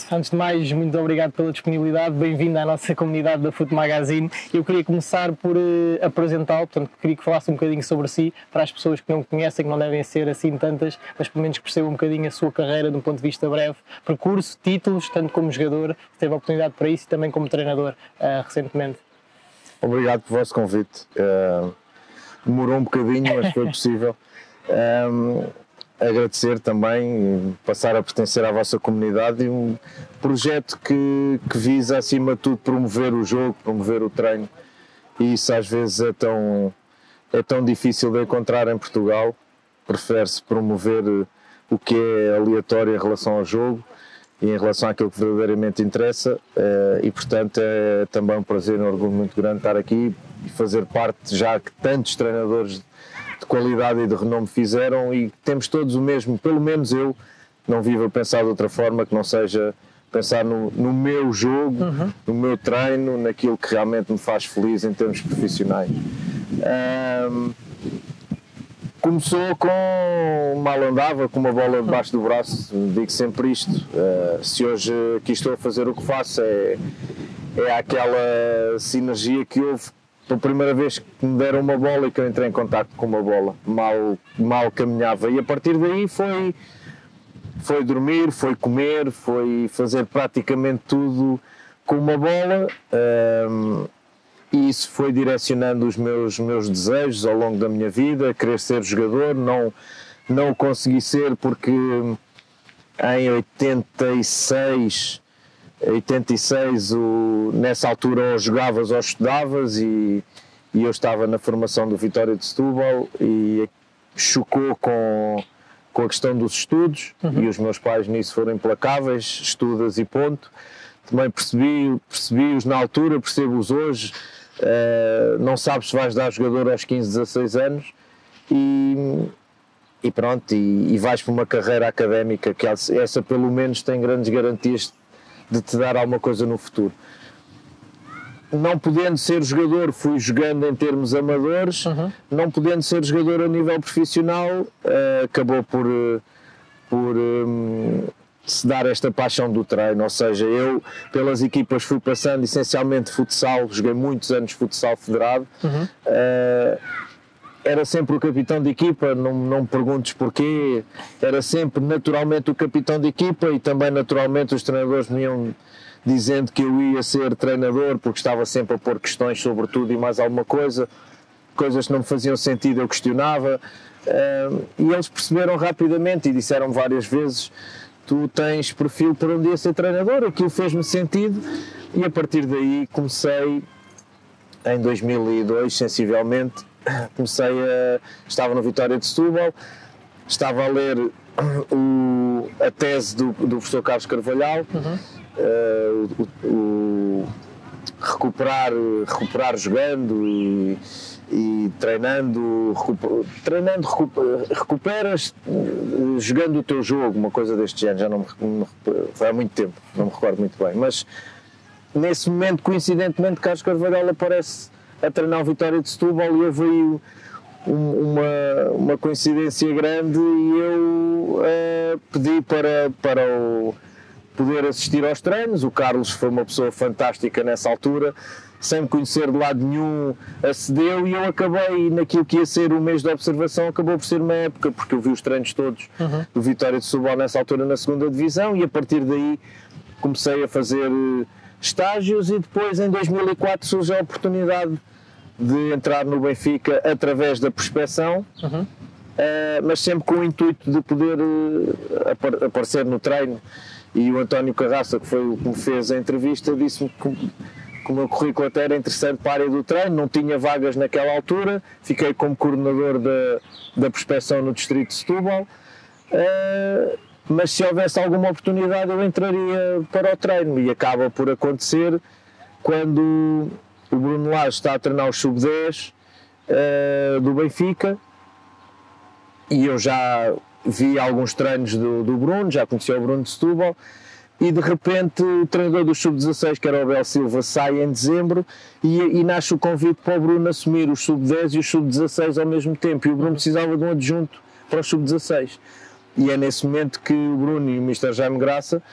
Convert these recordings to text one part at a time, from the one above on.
Antes de mais, muito obrigado pela disponibilidade, bem-vindo à nossa comunidade da Foot Magazine. Eu queria começar por apresentá-lo, portanto, queria que falasse um bocadinho sobre si, para as pessoas que não conhecem, que não devem ser assim tantas, mas pelo menos que percebam um bocadinho a sua carreira de um ponto de vista breve, percurso, títulos, tanto como jogador, teve a oportunidade para isso, e também como treinador recentemente. Obrigado pelo vosso convite. Demorou um bocadinho, mas foi possível. Agradecer também, passar a pertencer à vossa comunidade e um projeto que visa, acima de tudo, promover o jogo, promover o treino, e isso às vezes é tão difícil de encontrar em Portugal. Prefere-se promover o que é aleatório em relação ao jogo e em relação àquilo que verdadeiramente interessa, e portanto é também um prazer e um orgulho muito grande estar aqui e fazer parte, já que tantos treinadores de qualidade e de renome fizeram, e temos todos o mesmo, pelo menos eu não vivo a pensar de outra forma que não seja pensar no meu jogo, no meu treino, naquilo que realmente me faz feliz em termos profissionais. Começou com mal andava, com uma bola debaixo do braço, digo sempre isto. Se hoje aqui estou a fazer o que faço, é aquela sinergia que houve pela primeira vez que me deram uma bola e que eu entrei em contacto com uma bola. Mal caminhava, e a partir daí foi dormir, foi comer, foi fazer praticamente tudo com uma bola, e isso foi direcionando os meus desejos ao longo da minha vida. Querer ser jogador, não o consegui ser porque em 86, nessa altura ou jogavas ou estudavas, e eu estava na formação do Vitória de Setúbal e chocou com a questão dos estudos, e os meus pais nisso foram implacáveis: estudas e ponto. Também percebi-os na altura, percebo-os hoje. Não sabes se vais dar jogador aos 15, 16 anos, e pronto, e vais para uma carreira académica que essa pelo menos tem grandes garantias de te dar alguma coisa no futuro. Não podendo ser jogador, fui jogando em termos amadores. Não podendo ser jogador a nível profissional, acabou por se dar esta paixão do treino. Ou seja, eu pelas equipas fui passando essencialmente futsal, joguei muitos anos futsal federado. Era sempre o capitão de equipa, não me perguntes porquê, era sempre naturalmente o capitão de equipa, e também naturalmente os treinadores me iam dizendo que eu ia ser treinador, porque estava sempre a pôr questões sobre tudo e mais alguma coisa, coisas que não me faziam sentido eu questionava, e eles perceberam rapidamente e disseram várias vezes: tu tens perfil para um dia ser treinador. Aquilo fez-me sentido, e a partir daí comecei em 2002, sensivelmente. Estava no Vitória de Setúbal, estava a ler a tese do professor Carlos Carvalhal, recuperar jogando e treinando, recuperas jogando o teu jogo, uma coisa deste género. Já não me foi há muito tempo, não me recordo muito bem, mas nesse momento, coincidentemente, Carlos Carvalhal aparece a treinar o Vitória de Setúbal, e houve aí uma coincidência grande, e eu pedi para poder assistir aos treinos. O Carlos foi uma pessoa fantástica nessa altura, sem me conhecer de lado nenhum, acedeu, e eu acabei, naquilo que ia ser o mês de observação, acabou por ser uma época, porque eu vi os treinos todos do Vitória de Setúbal nessa altura na 2ª Divisão, e a partir daí comecei a fazer estágios, e depois em 2004 surge a oportunidade de entrar no Benfica através da prospeção, mas sempre com o intuito de poder aparecer no treino. E o António Carraça, que foi o que me fez a entrevista, disse-me que o meu currículo até era interessante para a área do treino, não tinha vagas naquela altura, fiquei como coordenador da prospeção no distrito de Setúbal, mas se houvesse alguma oportunidade eu entraria para o treino, e acaba por acontecer quando o Bruno Lage está a treinar o sub-10 do Benfica, e eu já vi alguns treinos do Bruno, já conhecia o Bruno de Setúbal, e de repente o treinador do sub-16, que era o Abel Silva, sai em dezembro, e nasce o convite para o Bruno assumir os sub-10 e os sub-16 ao mesmo tempo, e o Bruno precisava de um adjunto para os sub-16. E é nesse momento que o Bruno e o Mr. Jaime Graça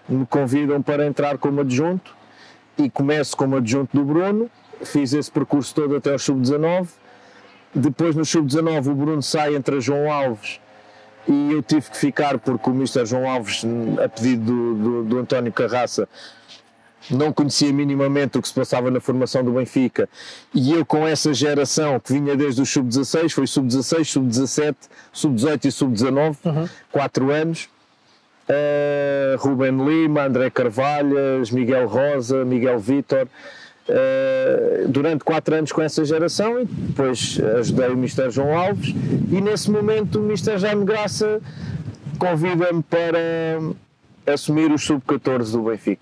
me convidam para entrar como adjunto e começo como adjunto do Bruno, fiz esse percurso todo até ao sub-19, depois no sub-19 o Bruno sai, entra João Alves e eu tive que ficar porque o Mister João Alves, a pedido do António Carraça, não conhecia minimamente o que se passava na formação do Benfica, e eu com essa geração que vinha desde o sub-16, foi sub-16, sub-17, sub-18 e sub-19, 4 anos, Ruben Lima, André Carvalhas, Miguel Rosa, Miguel Vítor, durante 4 anos com essa geração, e depois ajudei o Mister João Alves, e nesse momento o Mister Jaime Graça convida-me para assumir os sub-14 do Benfica.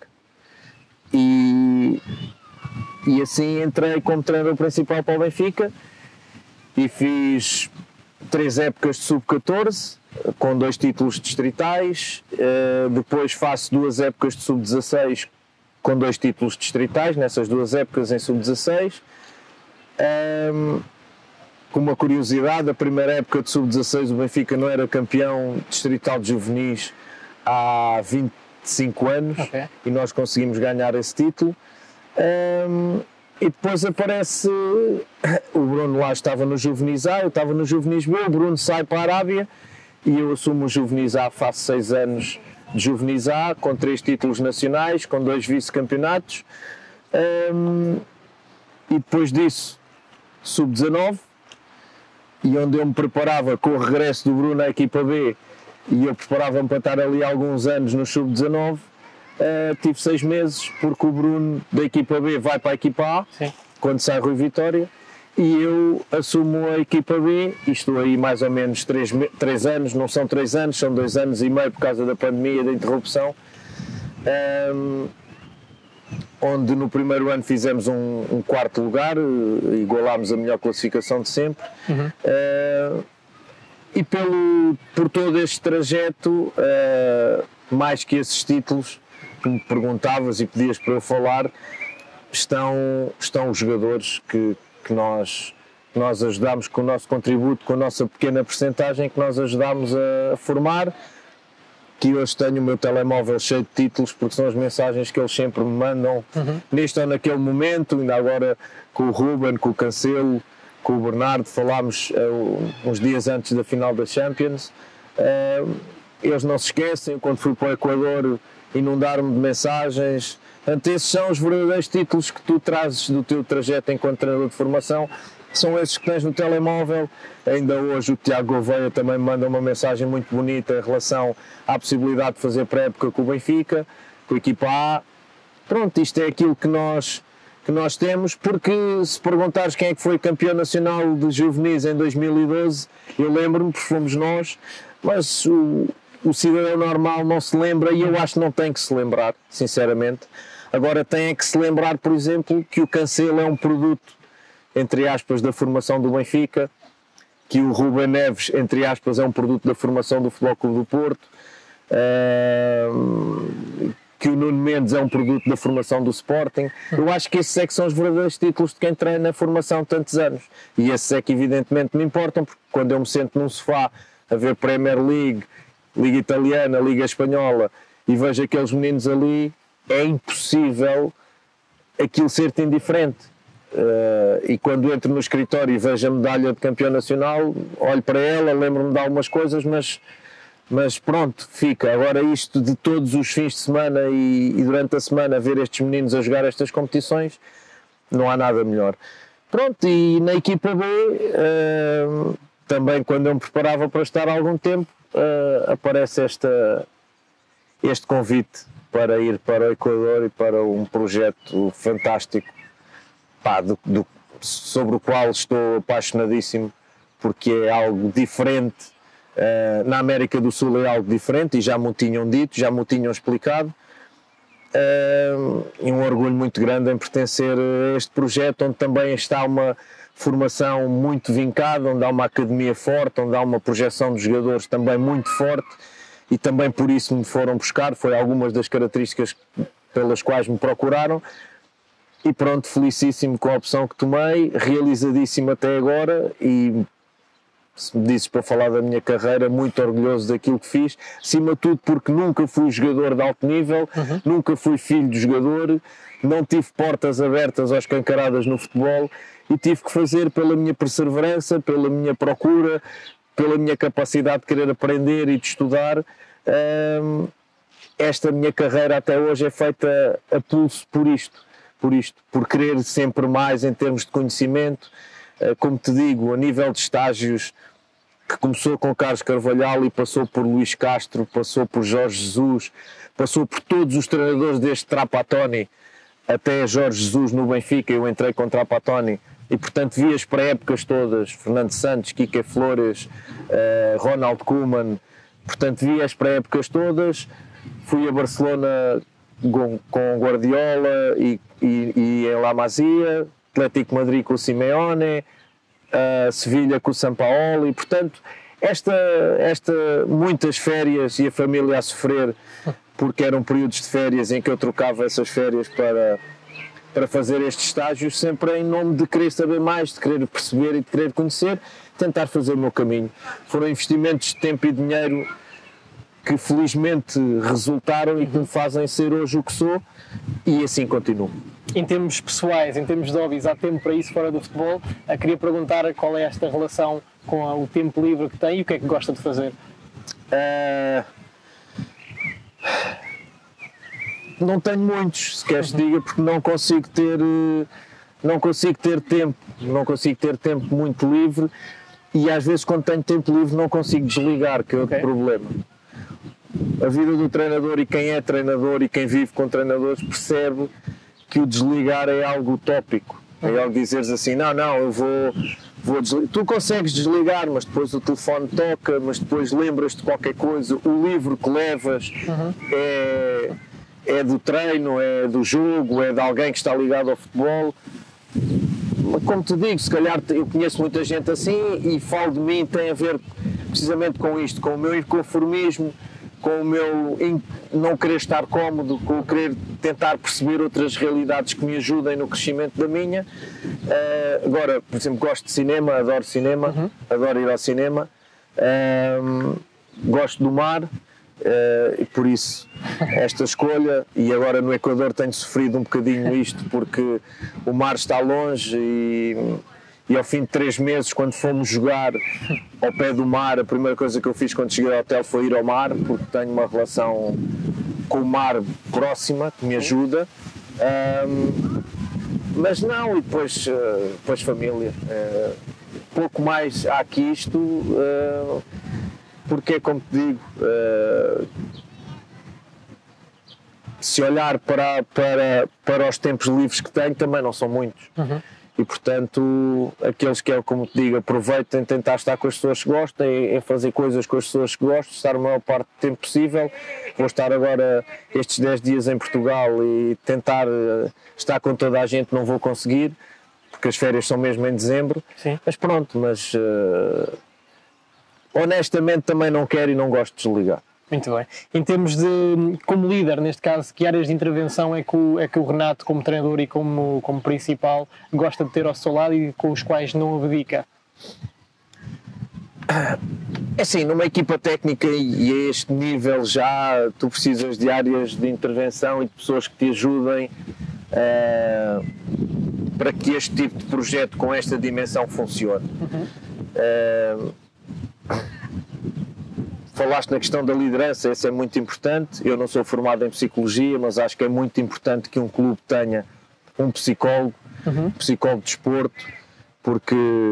E assim entrei como treinador principal para o Benfica e fiz 3 épocas de sub-14 com 2 títulos distritais, depois faço 2 épocas de sub-16 com 2 títulos distritais, nessas 2 épocas em sub-16. Com uma curiosidade, a primeira época de sub-16 o Benfica não era campeão distrital de juvenis há 25 anos, e nós conseguimos ganhar esse título. E depois aparece o Bruno, lá estava no juvenis A, eu estava no juvenis B, o Bruno sai para a Arábia e eu assumo o juvenis A, faço 6 anos de juvenis A, com 3 títulos nacionais, com 2 vice-campeonatos, e depois disso sub-19, e onde eu me preparava com o regresso do Bruno à equipa B, e eu preparava-me para estar ali há alguns anos no sub-19, tive 6 meses, porque o Bruno da equipa B vai para a equipa A, sim, quando sai Rui Vitória, e eu assumo a equipa B, e estou aí mais ou menos 3 anos, não são 3 anos, são 2 anos e meio por causa da pandemia, da interrupção, onde no primeiro ano fizemos um 4º lugar, igualámos a melhor classificação de sempre. E por todo este trajeto, mais que esses títulos que me perguntavas e pedias para eu falar, estão os jogadores que nós ajudamos com o nosso contributo, com a nossa pequena percentagem que nós ajudamos a formar, que hoje tenho o meu telemóvel cheio de títulos, porque são as mensagens que eles sempre me mandam, neste ou naquele momento. Ainda agora com o Ruben, com o Cancelo, com o Bernardo, falámos uns dias antes da final da Champions. Eles não se esquecem, quando fui para o Equador, inundaram-me de mensagens. Portanto, esses são os verdadeiros títulos que tu trazes do teu trajeto enquanto treinador de formação, são esses que tens no telemóvel. Ainda hoje o Tiago Gouveia também me manda uma mensagem muito bonita em relação à possibilidade de fazer pré-época com o Benfica, com a equipa A. Pronto, isto é aquilo que nós temos, porque se perguntares quem é que foi campeão nacional de juvenis em 2012, eu lembro-me, porque fomos nós, mas o cidadão normal não se lembra, e eu acho que não tem que se lembrar, sinceramente. Agora tem que se lembrar, por exemplo, que o Cancelo é um produto, entre aspas, da formação do Benfica, que o Ruben Neves, entre aspas, é um produto da formação do Futebol Clube do Porto, que o Nuno Mendes é um produto da formação do Sporting. Eu acho que esses é que são os verdadeiros títulos de quem treina a formação tantos anos, e esses é que evidentemente me importam, porque quando eu me sento num sofá a ver Premier League, Liga Italiana, Liga Espanhola, e vejo aqueles meninos ali, é impossível aquilo ser-te indiferente. E quando entro no escritório e vejo a medalha de campeão nacional, olho para ela, lembro-me de algumas coisas, mas pronto, fica. Agora isto de todos os fins de semana e durante a semana ver estes meninos a jogar estas competições, não há nada melhor. Pronto, e na equipa B, também quando eu me preparava para estar há algum tempo, aparece este convite para ir para o Equador e para um projeto fantástico, sobre o qual estou apaixonadíssimo, porque é algo diferente. Na América do Sul é algo diferente, e já me o tinham dito, já me o tinham explicado, e um orgulho muito grande em pertencer a este projeto, onde também está uma formação muito vincada, onde há uma academia forte, onde há uma projeção de jogadores também muito forte, e também por isso me foram buscar, foi algumas das características pelas quais me procuraram. E pronto, felicíssimo com a opção que tomei, realizadíssimo até agora, e se me disses para falar da minha carreira, muito orgulhoso daquilo que fiz, acima de tudo porque nunca fui jogador de alto nível, nunca fui filho de jogador, não tive portas abertas ou escancaradas no futebol e tive que fazer pela minha perseverança, pela minha procura, pela minha capacidade de querer aprender e de estudar. Esta minha carreira até hoje é feita a pulso por querer sempre mais em termos de conhecimento. Como te digo, a nível de estágios, que começou com Carlos Carvalhal e passou por Luís Castro, passou por Jorge Jesus, passou por todos os treinadores desde Trapattoni até Jorge Jesus no Benfica. Eu entrei com Trapattoni e portanto vi as pré-épocas todas, Fernando Santos, Quique Flores, Ronald Koeman, portanto vi as pré-épocas todas, fui a Barcelona com Guardiola e em La Masia, Atlético Madrid com o Simeone, Sevilha com o Sampaoli, portanto muitas férias e a família a sofrer, porque eram períodos de férias em que eu trocava essas férias para fazer estes estágios, sempre em nome de querer saber mais, de querer perceber e de querer conhecer, tentar fazer o meu caminho. Foram investimentos de tempo e dinheiro que felizmente resultaram e que me fazem ser hoje o que sou, e assim continuo. Em termos pessoais, em termos de hobbies, há tempo para isso fora do futebol? Eu queria perguntar qual é esta relação com o tempo livre que tem e o que é que gosta de fazer? Não tenho muitos, se queres te diga, porque não consigo ter tempo muito livre, e às vezes quando tenho tempo livre não consigo desligar, que é outro problema. A vida do treinador, e quem é treinador e quem vive com treinadores percebe que o desligar é algo utópico. É algo dizeres assim, não, eu vou desligar. Tu consegues desligar, mas depois o telefone toca, mas depois lembras-te de qualquer coisa, o livro que levas é do treino, é do jogo, é de alguém que está ligado ao futebol. Como te digo, se calhar eu conheço muita gente assim e falo de mim, tem a ver precisamente com isto, com o meu inconformismo, com o meu não querer estar cómodo, com o querer tentar perceber outras realidades que me ajudem no crescimento da minha. Agora, por exemplo, gosto de cinema, adoro cinema, adoro ir ao cinema, gosto do mar, e por isso esta escolha. E agora no Equador tenho sofrido um bocadinho isto, porque o mar está longe e ao fim de 3 meses, quando fomos jogar ao pé do mar, a primeira coisa que eu fiz quando cheguei ao hotel foi ir ao mar, porque tenho uma relação com o mar próxima, que me ajuda. Mas não, e depois família. Pouco mais há que isto, porque é como te digo, se olhar para os tempos livres que tenho, também não são muitos. E portanto, aqueles que, como te digo, aproveitem tentar estar com as pessoas que gostam, em fazer coisas com as pessoas que gostam, estar a maior parte do tempo possível. Vou estar agora estes 10 dias em Portugal e tentar estar com toda a gente, não vou conseguir, porque as férias são mesmo em dezembro. Sim. Mas pronto, honestamente também não quero e não gosto de desligar. Muito bem. Em termos de, como líder, neste caso, que áreas de intervenção é que o Renato, como treinador e como principal, gosta de ter ao seu lado e com os quais não abdica? É assim, numa equipa técnica e a este nível já, tu precisas de áreas de intervenção e de pessoas que te ajudem para que este tipo de projeto com esta dimensão funcione. Falaste na questão da liderança, isso é muito importante. Eu não sou formado em psicologia, mas acho que é muito importante que um clube tenha um psicólogo, psicólogo de desporto, porque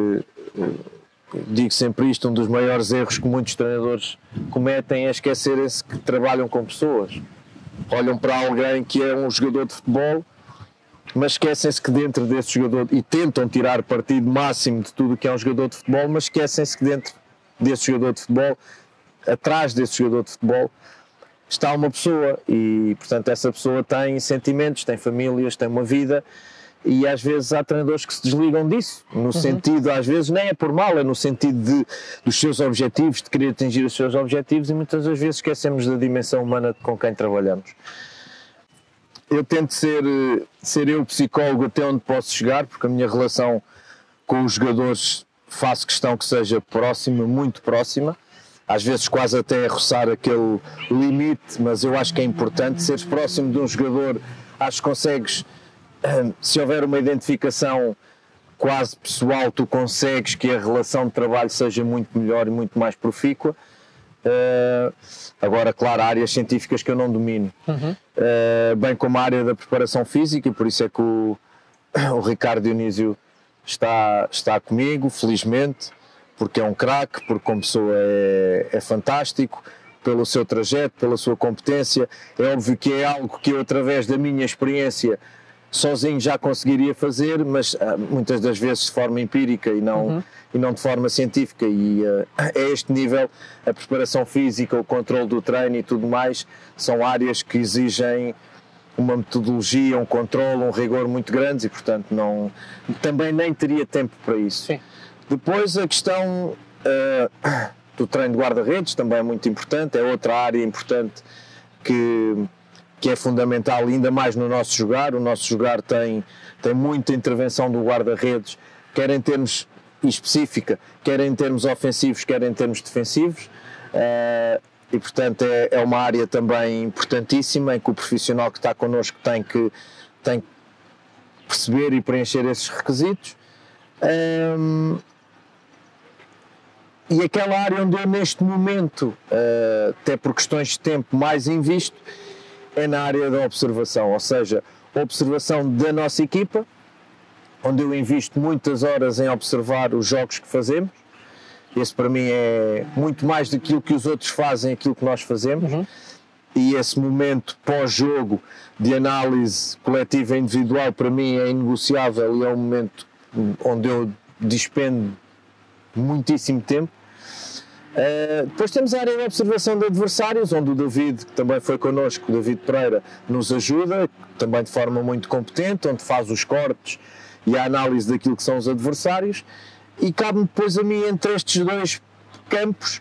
digo sempre isto, um dos maiores erros que muitos treinadores cometem é esquecerem-se que trabalham com pessoas. Olham para alguém que é um jogador de futebol, mas esquecem-se que dentro desse jogador, e tentam tirar partido máximo de tudo o que é um jogador de futebol, mas esquecem-se que dentro desse jogador de futebol, atrás desse jogador de futebol, está uma pessoa e, portanto, essa pessoa tem sentimentos, tem famílias, tem uma vida, e às vezes há treinadores que se desligam disso, no sentido, às vezes nem é por mal, é no sentido dos seus objetivos, de querer atingir os seus objetivos, e muitas das vezes esquecemos da dimensão humana com quem trabalhamos. Eu tento ser eu psicólogo até onde posso chegar, porque a minha relação com os jogadores faço questão que seja próxima, muito próxima, às vezes quase até a roçar aquele limite, mas eu acho que é importante seres próximo de um jogador. Acho que consegues, se houver uma identificação quase pessoal, tu consegues que a relação de trabalho seja muito melhor e muito mais profícua. Agora, claro, há áreas científicas que eu não domino, bem como a área da preparação física, e por isso é que o Ricardo Dionísio está comigo, felizmente, porque é um craque, porque como pessoa é fantástico, pelo seu trajeto, pela sua competência. É óbvio que é algo que eu, através da minha experiência, sozinho já conseguiria fazer, mas muitas das vezes de forma empírica e não de forma científica, e a este nível a preparação física, o controle do treino e tudo mais são áreas que exigem uma metodologia, um controle, um rigor muito grandes, e portanto também nem teria tempo para isso. Sim. Depois a questão do treino de guarda-redes também é muito importante, é outra área importante que é fundamental, ainda mais no nosso jogar. O nosso jogar tem muita intervenção do guarda-redes, quer em termos específica, quer em termos ofensivos, quer em termos defensivos, e portanto é uma área também importantíssima em que o profissional que está connosco tem que perceber e preencher esses requisitos. E aquela área onde eu neste momento, até por questões de tempo, mais invisto, é na área da observação, ou seja, observação da nossa equipa, onde eu invisto muitas horas em observar os jogos que fazemos. Esse para mim é muito mais daquilo que os outros fazem, aquilo que nós fazemos, e esse momento pós-jogo de análise coletiva e individual para mim é inegociável, e é um momento onde eu despendo muitíssimo tempo. Depois temos a área de observação de adversários, onde o David, que também foi connosco, o David Pereira, nos ajuda, também de forma muito competente, onde faz os cortes e a análise daquilo que são os adversários, e cabe-me depois a mim, entre estes dois campos,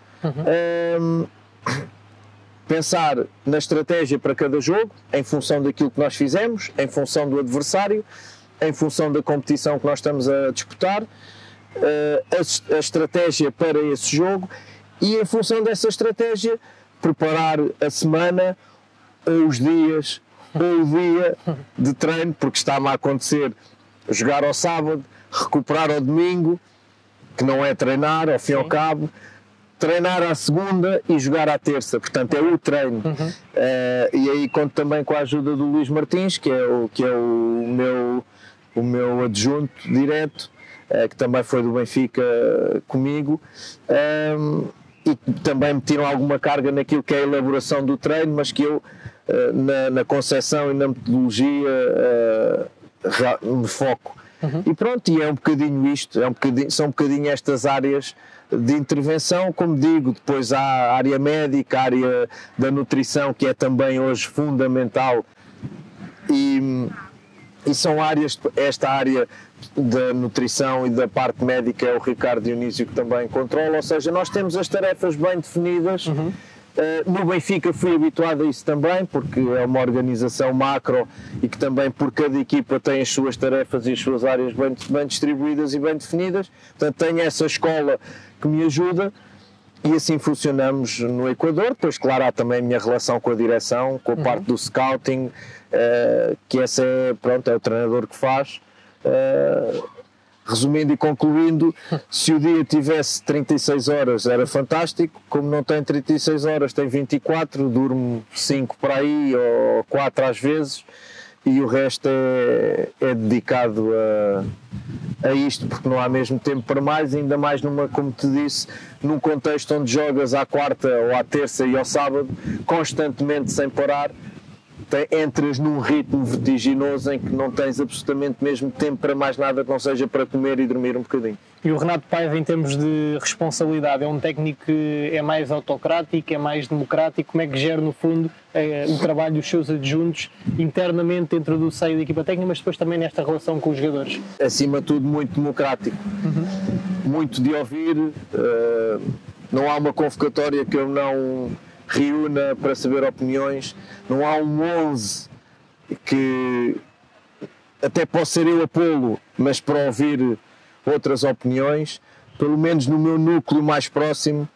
pensar na estratégia para cada jogo, em função daquilo que nós fizemos, em função do adversário, em função da competição que nós estamos a disputar, a estratégia para esse jogo, e em função dessa estratégia preparar a semana, ou os dias, ou o dia de treino, porque está-me a acontecer jogar ao sábado, recuperar ao domingo, que não é treinar, ao fim e ao cabo, treinar à segunda e jogar à terça, portanto é o treino. E aí conto também com a ajuda do Luís Martins, que é o meu adjunto direto, que também foi do Benfica comigo, e também me tiram alguma carga naquilo que é a elaboração do treino, mas que eu, na concepção e na metodologia, me foco. E pronto, e é um bocadinho isto, são um bocadinho estas áreas de intervenção. Como digo, depois há a área médica, a área da nutrição, que é também hoje fundamental, e são áreas, esta área da nutrição e da parte médica é o Ricardo Dionísio que também controla, ou seja, nós temos as tarefas bem definidas. No Benfica fui habituado a isso também, porque é uma organização macro e que também por cada equipa tem as suas tarefas e as suas áreas bem distribuídas e bem definidas, portanto tenho essa escola que me ajuda, e assim funcionamos no Equador. Pois claro, há também a minha relação com a direção, com a parte do scouting, que essa é o treinador que faz. Resumindo e concluindo, se o dia tivesse 36 horas era fantástico, como não tem 36 horas, tem 24, durmo 5 para aí, ou 4 às vezes, e o resto é dedicado a isto, porque não há mesmo tempo para mais, ainda mais como te disse, num contexto onde jogas à quarta ou à terça e ao sábado, constantemente sem parar. Entras num ritmo vertiginoso em que não tens absolutamente mesmo tempo para mais nada que não seja para comer e dormir um bocadinho. E o Renato Paiva, em termos de responsabilidade, é um técnico que é mais autocrático, é mais democrático? Como é que gera, no fundo, o trabalho dos seus adjuntos internamente dentro do seio da equipa técnica, mas depois também nesta relação com os jogadores? Acima de tudo, muito democrático. Muito de ouvir. Não há uma convocatória que eu não reúna para saber opiniões. Não há um 11 que até posso ser eu a pô-lo, mas para ouvir outras opiniões. pelo menos no meu núcleo mais próximo,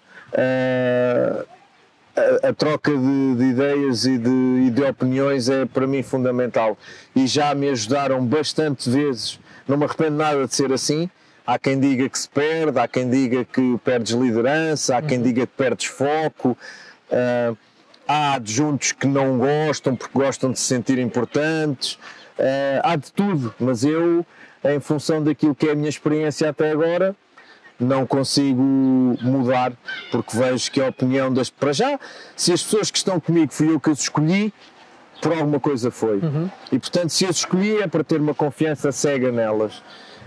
a troca de ideias e de opiniões é para mim fundamental, e já me ajudaram bastante vezes. Não me arrependo nada de ser assim. Há quem diga que se perde, há quem diga que perdes liderança, há quem diga que perdes foco, há adjuntos que não gostam porque gostam de se sentir importantes, há de tudo, mas eu, em função daquilo que é a minha experiência até agora, não consigo mudar, porque vejo que a opinião das... Para já, se as pessoas que estão comigo fui eu que as escolhi, por alguma coisa foi. E portanto, se as escolhi é para ter uma confiança cega nelas.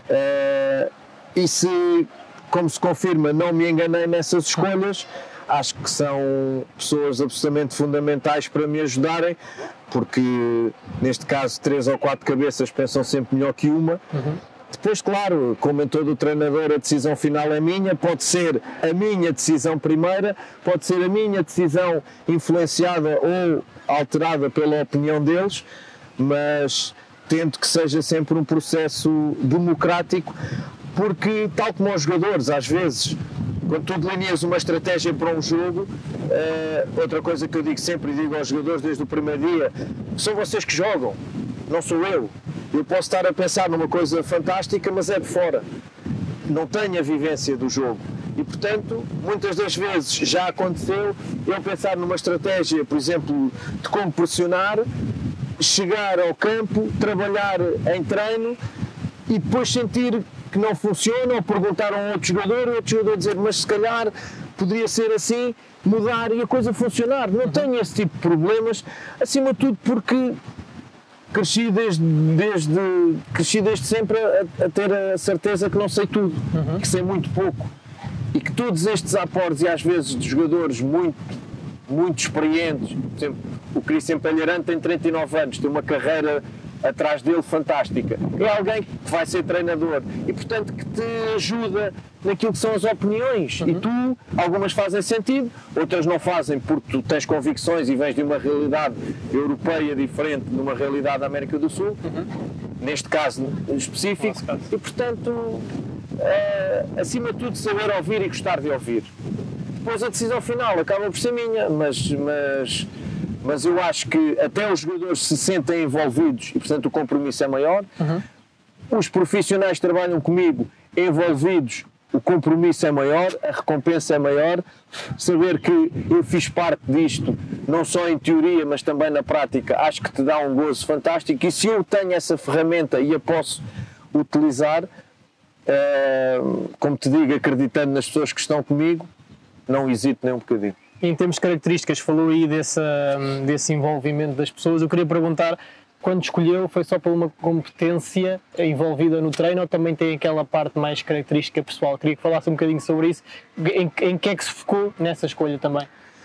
E se, como se confirma, não me enganei nessas escolhas, acho que são pessoas absolutamente fundamentais para me ajudarem, porque neste caso 3 ou 4 cabeças pensam sempre melhor que uma. Depois, claro, como em todo o treinador, a decisão final é minha, pode ser a minha decisão primeira, pode ser a minha decisão influenciada ou alterada pela opinião deles, mas tento que seja sempre um processo democrático, porque, tal como aos jogadores, às vezes, quando tu delineas uma estratégia para um jogo, outra coisa que eu digo sempre e digo aos jogadores desde o primeiro dia, são vocês que jogam, não sou eu. Eu posso estar a pensar numa coisa fantástica, mas é de fora. Não tenho a vivência do jogo. E, portanto, muitas das vezes já aconteceu eu pensar numa estratégia, por exemplo, de como pressionar, chegar ao campo, trabalhar em treino e depois sentir que não funciona, ou perguntar a um outro jogador dizer, mas se calhar poderia ser assim, mudar e a coisa funcionar. Não tenho esse tipo de problemas, acima de tudo porque cresci desde sempre a ter a certeza que não sei tudo, que sei muito pouco, e que todos estes aportes, e às vezes de jogadores muito experientes, por exemplo, o Cristian Palheirante tem 39 anos, tem uma carreira atrás dele fantástica, é alguém que vai ser treinador e portanto que te ajuda naquilo que são as opiniões, e tu, algumas fazem sentido, outras não fazem porque tu tens convicções e vens de uma realidade europeia diferente de uma realidade da América do Sul, neste caso específico, e portanto acima de tudo saber ouvir e gostar de ouvir. Depois a decisão final acaba por ser minha, mas eu acho que até os jogadores se sentem envolvidos e, portanto, o compromisso é maior. Os profissionais que trabalham comigo envolvidos, o compromisso é maior, a recompensa é maior. Saber que eu fiz parte disto, não só em teoria, mas também na prática, acho que te dá um gozo fantástico. E se eu tenho essa ferramenta e a posso utilizar, como te digo, acreditando nas pessoas que estão comigo, não hesito nem um bocadinho. Em termos de características, falou aí desse envolvimento das pessoas. Eu queria perguntar, quando escolheu, foi só por uma competência envolvida no treino ou também tem aquela parte mais característica pessoal? Queria que falasse um bocadinho sobre isso. Em que é que se focou nessa escolha também?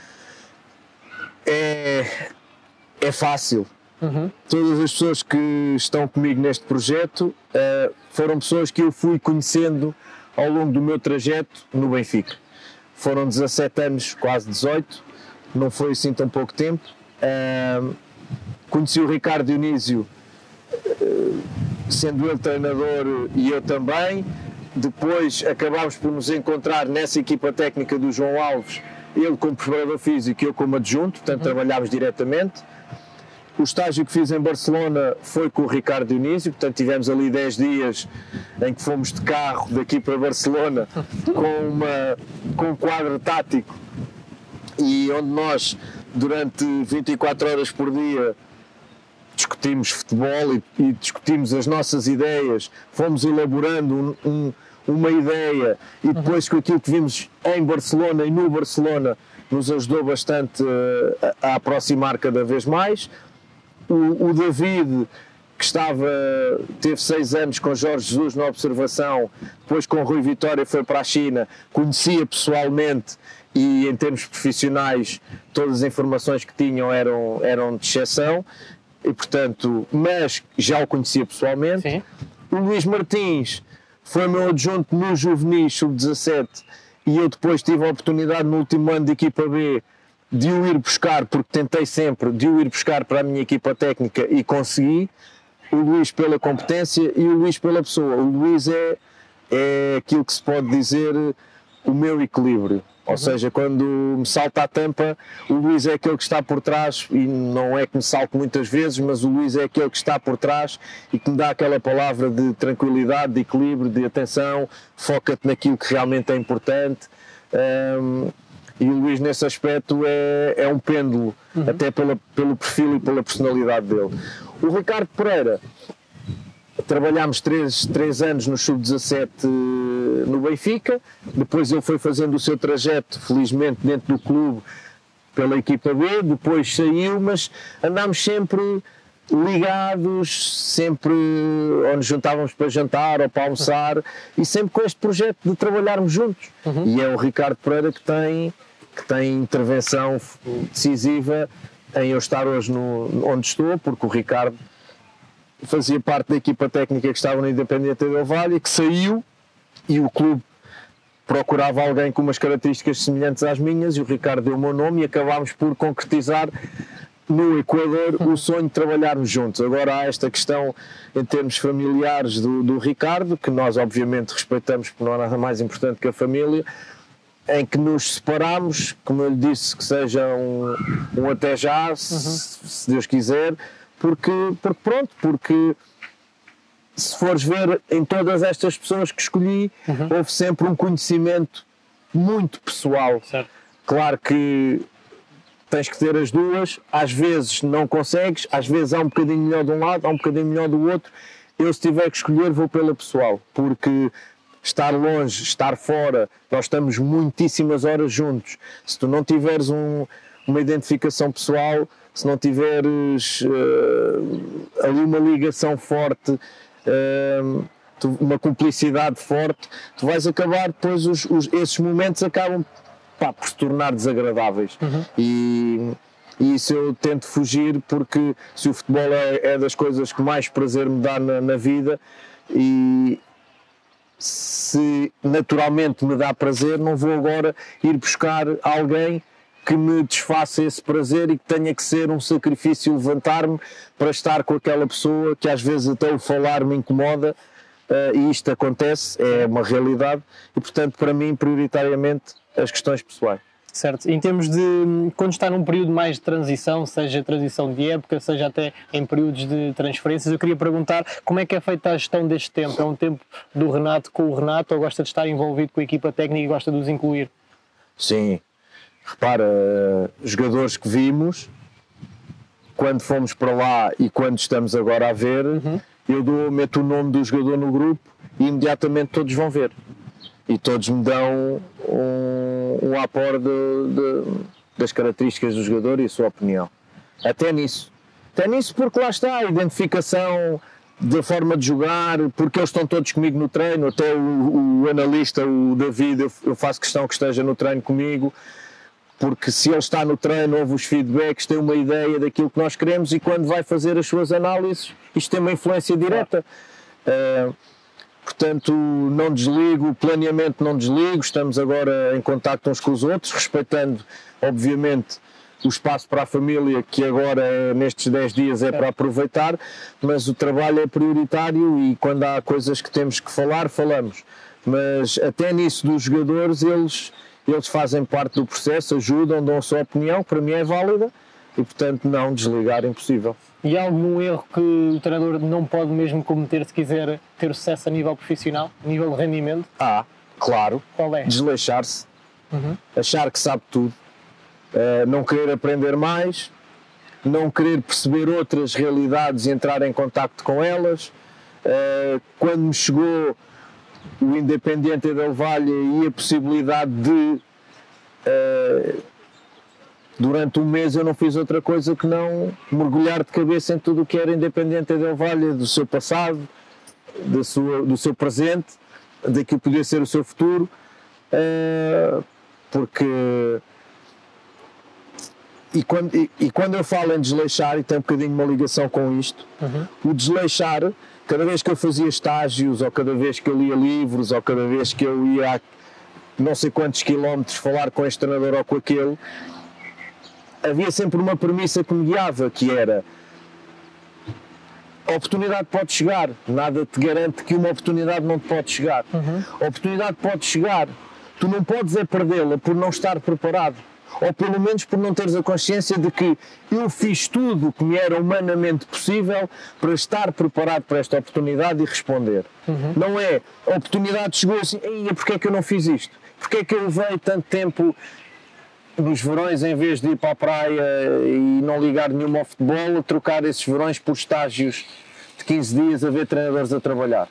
É fácil. Todas as pessoas que estão comigo neste projeto foram pessoas que eu fui conhecendo ao longo do meu trajeto no Benfica. Foram 17 anos, quase 18, não foi assim tão pouco tempo. Conheci o Ricardo Dionísio, sendo ele treinador e eu também. Depois acabámos por nos encontrar nessa equipa técnica do João Alves, ele como preparador físico e eu como adjunto, portanto trabalhámos diretamente. O estágio que fiz em Barcelona foi com o Ricardo Dionísio, portanto tivemos ali 10 dias em que fomos de carro daqui para Barcelona com um quadro tático e onde nós durante 24 horas por dia discutimos futebol e discutimos as nossas ideias, fomos elaborando uma ideia e depois com aquilo que vimos em Barcelona e no Barcelona nos ajudou bastante a aproximar cada vez mais. O David, que teve 6 anos com Jorge Jesus na observação, depois com Rui Vitória foi para a China, conhecia pessoalmente e em termos profissionais todas as informações que tinham eram de exceção, e portanto, mas já o conhecia pessoalmente. Sim. O Luís Martins foi meu adjunto no Juvenis Sub-17 e eu depois tive a oportunidade no último ano de equipa B de o ir buscar, porque tentei sempre de o ir buscar para a minha equipa técnica e consegui. O Luís pela competência e o Luís pela pessoa. O Luís é é aquilo que se pode dizer o meu equilíbrio. Ou seja, quando me salta a tampa, o Luís é aquele que está por trás, e não é que me salte muitas vezes, mas o Luís é aquele que está por trás e que me dá aquela palavra de tranquilidade, de equilíbrio, de atenção, foca-te naquilo que realmente é importante. E o Luís, nesse aspecto, é um pêndulo, até pelo perfil e pela personalidade dele. O Ricardo Pereira, trabalhámos 3 anos no Sub-17 no Benfica, depois ele foi fazendo o seu trajeto, felizmente, dentro do clube, pela equipa B, depois saiu, mas andámos sempre ligados, sempre ou nos juntávamos para jantar ou para almoçar, e sempre com este projeto de trabalharmos juntos. E é o Ricardo Pereira que tem intervenção decisiva em eu estar hoje onde estou, porque o Ricardo fazia parte da equipa técnica que estava no Independiente del Valle, que saiu, e o clube procurava alguém com umas características semelhantes às minhas, e o Ricardo deu o meu nome, e acabámos por concretizar no Equador o sonho de trabalharmos juntos. Agora há esta questão em termos familiares do Ricardo, que nós obviamente respeitamos, porque não há nada mais importante que a família, em que nos separamos, como eu lhe disse, que seja um até já, se Deus quiser, porque se fores ver em todas estas pessoas que escolhi, houve sempre um conhecimento muito pessoal. Certo. Claro que tens que ter as duas, às vezes não consegues, às vezes há um bocadinho melhor de um lado, há um bocadinho melhor do outro. Eu, se tiver que escolher, vou pela pessoal, porque estar longe, estar fora, nós estamos muitíssimas horas juntos. Se tu não tiveres uma identificação pessoal, se não tiveres ali uma ligação forte, uma cumplicidade forte, tu vais acabar, depois esses momentos acabam por se tornar desagradáveis. E isso eu tento fugir, porque se o futebol é das coisas que mais prazer me dá na vida, e se naturalmente me dá prazer, não vou agora ir buscar alguém que me desfaça esse prazer e que tenha que ser um sacrifício levantar-me para estar com aquela pessoa que às vezes até o falar me incomoda, e isto acontece, é uma realidade, e portanto para mim prioritariamente as questões pessoais. Certo. Em termos de, quando está num período mais de transição, seja transição de época, seja até em períodos de transferências, eu queria perguntar como é que é feita a gestão deste tempo? É um tempo do Renato com o Renato, ou gosta de estar envolvido com a equipa técnica e gosta de os incluir? Sim. Repara, jogadores que vimos, quando fomos para lá e quando estamos agora a ver, eu meto o nome do jogador no grupo e imediatamente todos vão ver. E todos me dão um apor das características do jogador e a sua opinião. Até nisso, porque lá está a identificação da forma de jogar, porque eles estão todos comigo no treino, até o analista, o David, eu faço questão que esteja no treino comigo, porque se ele está no treino, ouve os feedbacks, tem uma ideia daquilo que nós queremos, e quando vai fazer as suas análises, isto tem uma influência direta. Portanto, não desligo, planeamento não desligo, estamos agora em contacto uns com os outros, respeitando, obviamente, o espaço para a família, que agora, nestes 10 dias, é para aproveitar, mas o trabalho é prioritário, e quando há coisas que temos que falar, falamos. Mas até nisso dos jogadores, eles fazem parte do processo, ajudam, dão a sua opinião, que para mim é válida, e portanto não desligar é impossível. E há algum erro que o treinador não pode mesmo cometer se quiser ter sucesso a nível profissional, a nível de rendimento? Claro. Qual é? Desleixar-se, achar que sabe tudo, não querer aprender mais, não querer perceber outras realidades e entrar em contacto com elas. Quando me chegou o Independiente del Valle e a possibilidade de durante um mês eu não fiz outra coisa que não mergulhar de cabeça em tudo o que era Independiente del Valle, do seu passado, do seu presente, daquilo que podia ser o seu futuro, porque e quando eu falo em desleixar, e tem um bocadinho uma ligação com isto, o desleixar, cada vez que eu fazia estágios, ou cada vez que eu lia livros, ou cada vez que eu ia a não sei quantos quilómetros falar com este treinador ou com aquele, havia sempre uma premissa que me guiava, que era: A oportunidade pode chegar, nada te garante que uma oportunidade não te pode chegar. A oportunidade pode chegar, tu não podes é perdê-la por não estar preparado, ou pelo menos por não teres a consciência de que eu fiz tudo o que me era humanamente possível para estar preparado para esta oportunidade e responder. Não é, a oportunidade chegou assim, ei, porque é que eu não fiz isto? Porque é que eu levei tanto tempo nos verões, em vez de ir para a praia e não ligar nenhuma ao futebol, a trocar esses verões por estágios de 15 dias a ver treinadores a trabalhar.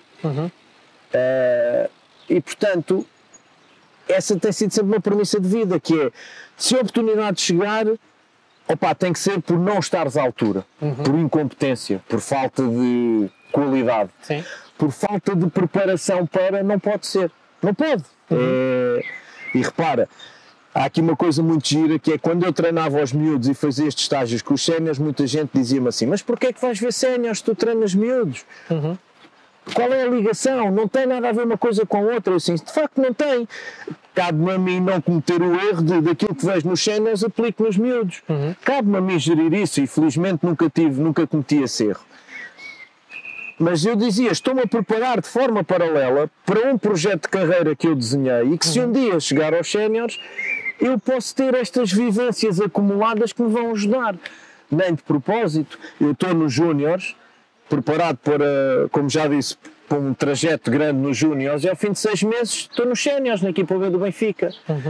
E portanto, essa tem sido sempre uma premissa de vida, que é, se a oportunidade chegar, tem que ser por não estares à altura, por incompetência, por falta de qualidade, por falta de preparação para, não pode ser. Não pode. E repara, há aqui uma coisa muito gira, que é quando eu treinava aos miúdos e fazia estes estágios com os séniores, muita gente dizia-me assim, mas porquê é que vais ver séniores se tu treinas miúdos? Qual é a ligação? Não tem nada a ver uma coisa com a outra. Eu assim, de facto não tem. Cabe-me a mim não cometer o erro daquilo que vejo nos séniores, aplico nos miúdos. Cabe-me a mim gerir isso e felizmente nunca cometi esse erro. Mas eu dizia, estou-me a preparar de forma paralela para um projeto de carreira que eu desenhei e que se um dia chegar aos séniores, eu posso ter estas vivências acumuladas que me vão ajudar. Nem de propósito, eu estou nos júniores, preparado para, como já disse, para um trajeto grande nos júniores, e ao fim de 6 meses estou nos séniores, na equipa B do Benfica.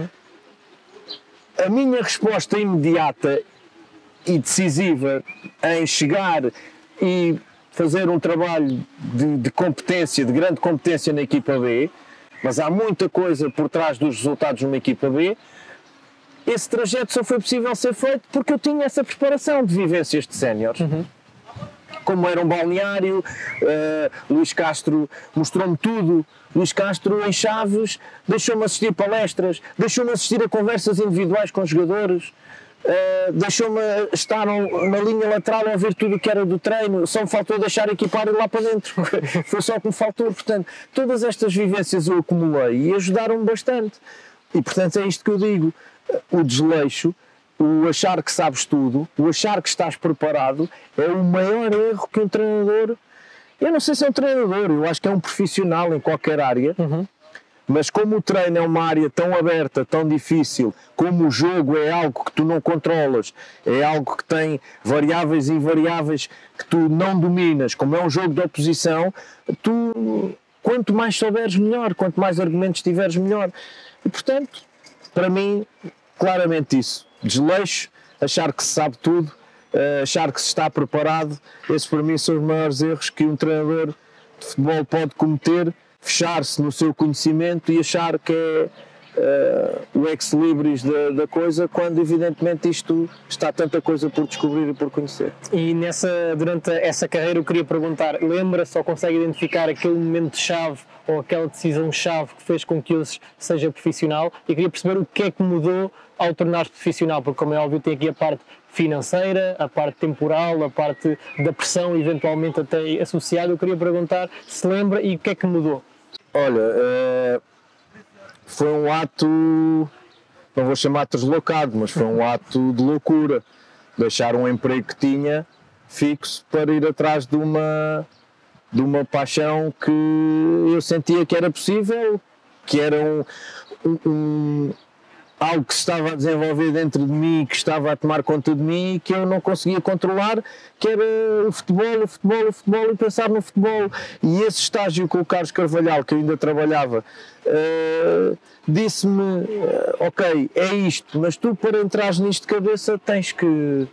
A minha resposta imediata e decisiva em chegar e fazer um trabalho de competência, de grande competência na equipa B, mas há muita coisa por trás dos resultados numa equipa B, esse trajeto só foi possível ser feito porque eu tinha essa preparação de vivências de séniores. Como era um balneário, Luís Castro mostrou-me tudo. Luís Castro, em Chaves, deixou-me assistir palestras, deixou-me assistir a conversas individuais com os jogadores, deixou-me estar na linha lateral a ver tudo o que era do treino, só me faltou deixar equipar lá para dentro. Foi só o que me faltou. Portanto, todas estas vivências eu acumulei e ajudaram-me bastante. E, portanto, é isto que eu digo. O desleixo, o achar que sabes tudo, o achar que estás preparado, é o maior erro que um treinador... Eu não sei se é um treinador, eu acho que é um profissional em qualquer área, mas como o treino é uma área tão aberta, tão difícil, como o jogo é algo que tu não controlas, é algo que tem variáveis e invariáveis que tu não dominas, como é um jogo de oposição, tu, quanto mais souberes melhor, quanto mais argumentos tiveres melhor. E portanto, para mim, claramente isso. Desleixo, achar que se sabe tudo, achar que se está preparado, esses para mim são os maiores erros que um treinador de futebol pode cometer, fechar-se no seu conhecimento e achar que é o ex-libris da coisa, quando evidentemente isto está tanta coisa por descobrir e por conhecer. E durante essa carreira eu queria perguntar, lembra-se ou consegue identificar aquele momento-chave ou aquela decisão-chave que fez com que hoje seja profissional? E queria perceber o que é que mudou ao tornar-se profissional, porque como é óbvio tem aqui a parte financeira, a parte temporal, a parte da pressão eventualmente até associada. Eu queria perguntar se lembra e o que é que mudou? Olha, foi um ato, não vou chamar deslocado, mas foi um ato de loucura. Deixar um emprego que tinha fixo para ir atrás de uma paixão que eu sentia que era possível, que era algo que se estava a desenvolver dentro de mim, que estava a tomar conta de mim e que eu não conseguia controlar, que era o futebol e pensar no futebol. E esse estágio com o Carlos Carvalhal, que eu ainda trabalhava, disse-me, ok, é isto, mas tu para entrares nisto de cabeça tens que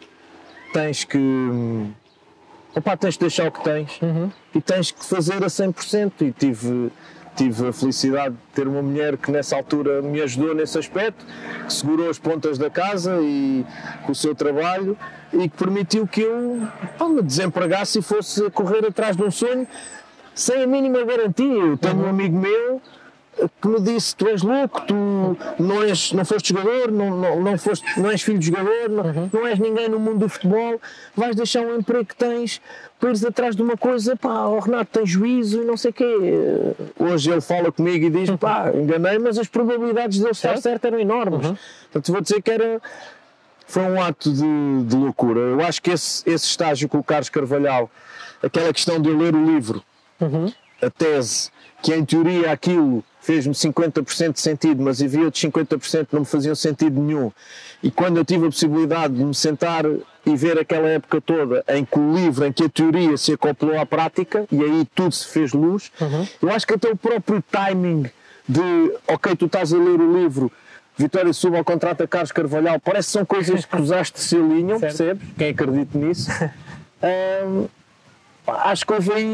deixar o que tens e tens que fazer a 100%. E tive a felicidade de ter uma mulher que nessa altura me ajudou nesse aspecto, que segurou as pontas da casa e com o seu trabalho e que permitiu que eu me desempregasse e fosse correr atrás de um sonho sem a mínima garantia. Eu tenho um amigo meu que me disse, tu és louco, tu não foste jogador, não és filho de jogador, não és ninguém no mundo do futebol, vais deixar um emprego que tens para ires atrás de uma coisa, o Renato tem juízo e não sei o quê. Hoje ele fala comigo e diz, enganei, mas as probabilidades de ele estar certo eram enormes. Portanto, vou dizer que foi um ato de loucura. Eu acho que esse estágio com o Carlos Carvalhal aquela questão de eu ler o livro, a tese, que em teoria aquilo fez-me 50% de sentido, mas havia outros 50% que não me faziam sentido nenhum. E quando eu tive a possibilidade de me sentar e ver aquela época toda em que o livro, em que a teoria se acoplou à prática, e aí tudo se fez luz, eu acho que até o próprio timing de, ok, tu estás a ler o livro, Vitória Setúbal contrata Carlos Carvalhal, parece que são coisas que usaste se alinham, percebes? Quem acredita nisso? Acho que houve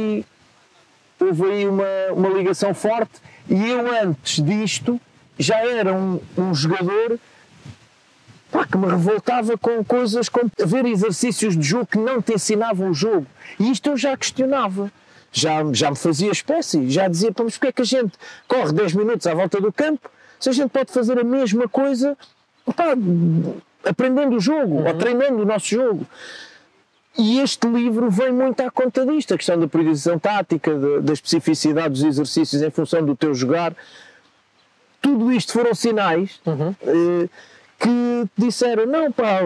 aí uma ligação forte, e eu antes disto já era um jogador que me revoltava com coisas como ver exercícios de jogo que não te ensinavam o jogo, e isto eu já questionava, já me fazia espécie, já dizia, mas porque é que a gente corre 10 minutos à volta do campo se a gente pode fazer a mesma coisa aprendendo o jogo, ou treinando o nosso jogo? E este livro vem muito à conta disto, a questão da periodização tática, da especificidade dos exercícios em função do teu jogar. Tudo isto foram sinais que disseram, não pá,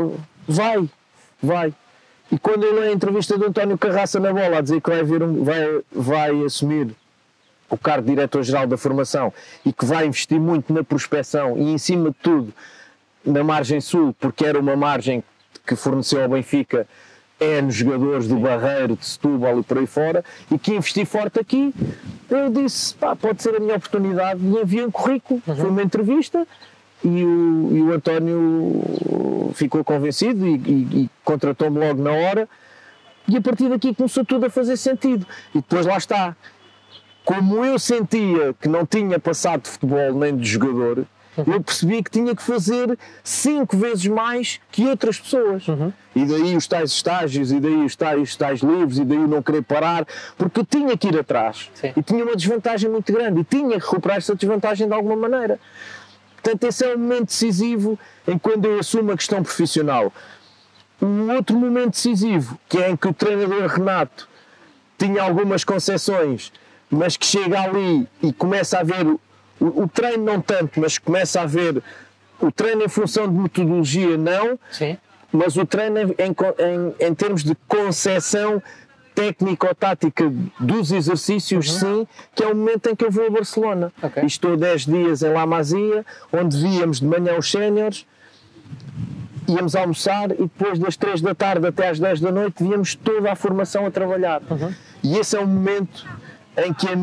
vai. E quando eu leio a entrevista de António Carraça na Bola a dizer que vai assumir o cargo de diretor-geral da formação e que vai investir muito na prospecção e, em cima de tudo, na margem sul, porque era uma margem que forneceu ao Benfica nos jogadores do Barreiro, de Setúbal e por aí fora, e que investi forte aqui, eu disse, pode ser a minha oportunidade, e enviei um currículo, foi uma entrevista, e o António ficou convencido e contratou-me logo na hora, e a partir daqui começou tudo a fazer sentido. E depois lá está, como eu sentia que não tinha passado de futebol nem de jogador, eu percebi que tinha que fazer 5 vezes mais que outras pessoas. E daí os tais estágios, e daí os tais livros, e daí o não querer parar, porque eu tinha que ir atrás. Sim. E tinha uma desvantagem muito grande, e tinha que recuperar essa desvantagem de alguma maneira. Portanto, esse é um momento decisivo em quando eu assumo a questão profissional. Um outro momento decisivo, que é em que o treinador Renato tinha algumas concessões, mas que chega ali e começa a ver o treino não tanto, mas começa a ver o treino em função de metodologia não, sim, mas o treino em termos de concepção técnico-tática dos exercícios, sim, que é o momento em que eu vou a Barcelona. Okay. Estou 10 dias em La Masia, onde víamos de manhã os séniores, íamos almoçar e depois das 3 da tarde até às 10 da noite víamos toda a formação a trabalhar. E esse é um momento em que a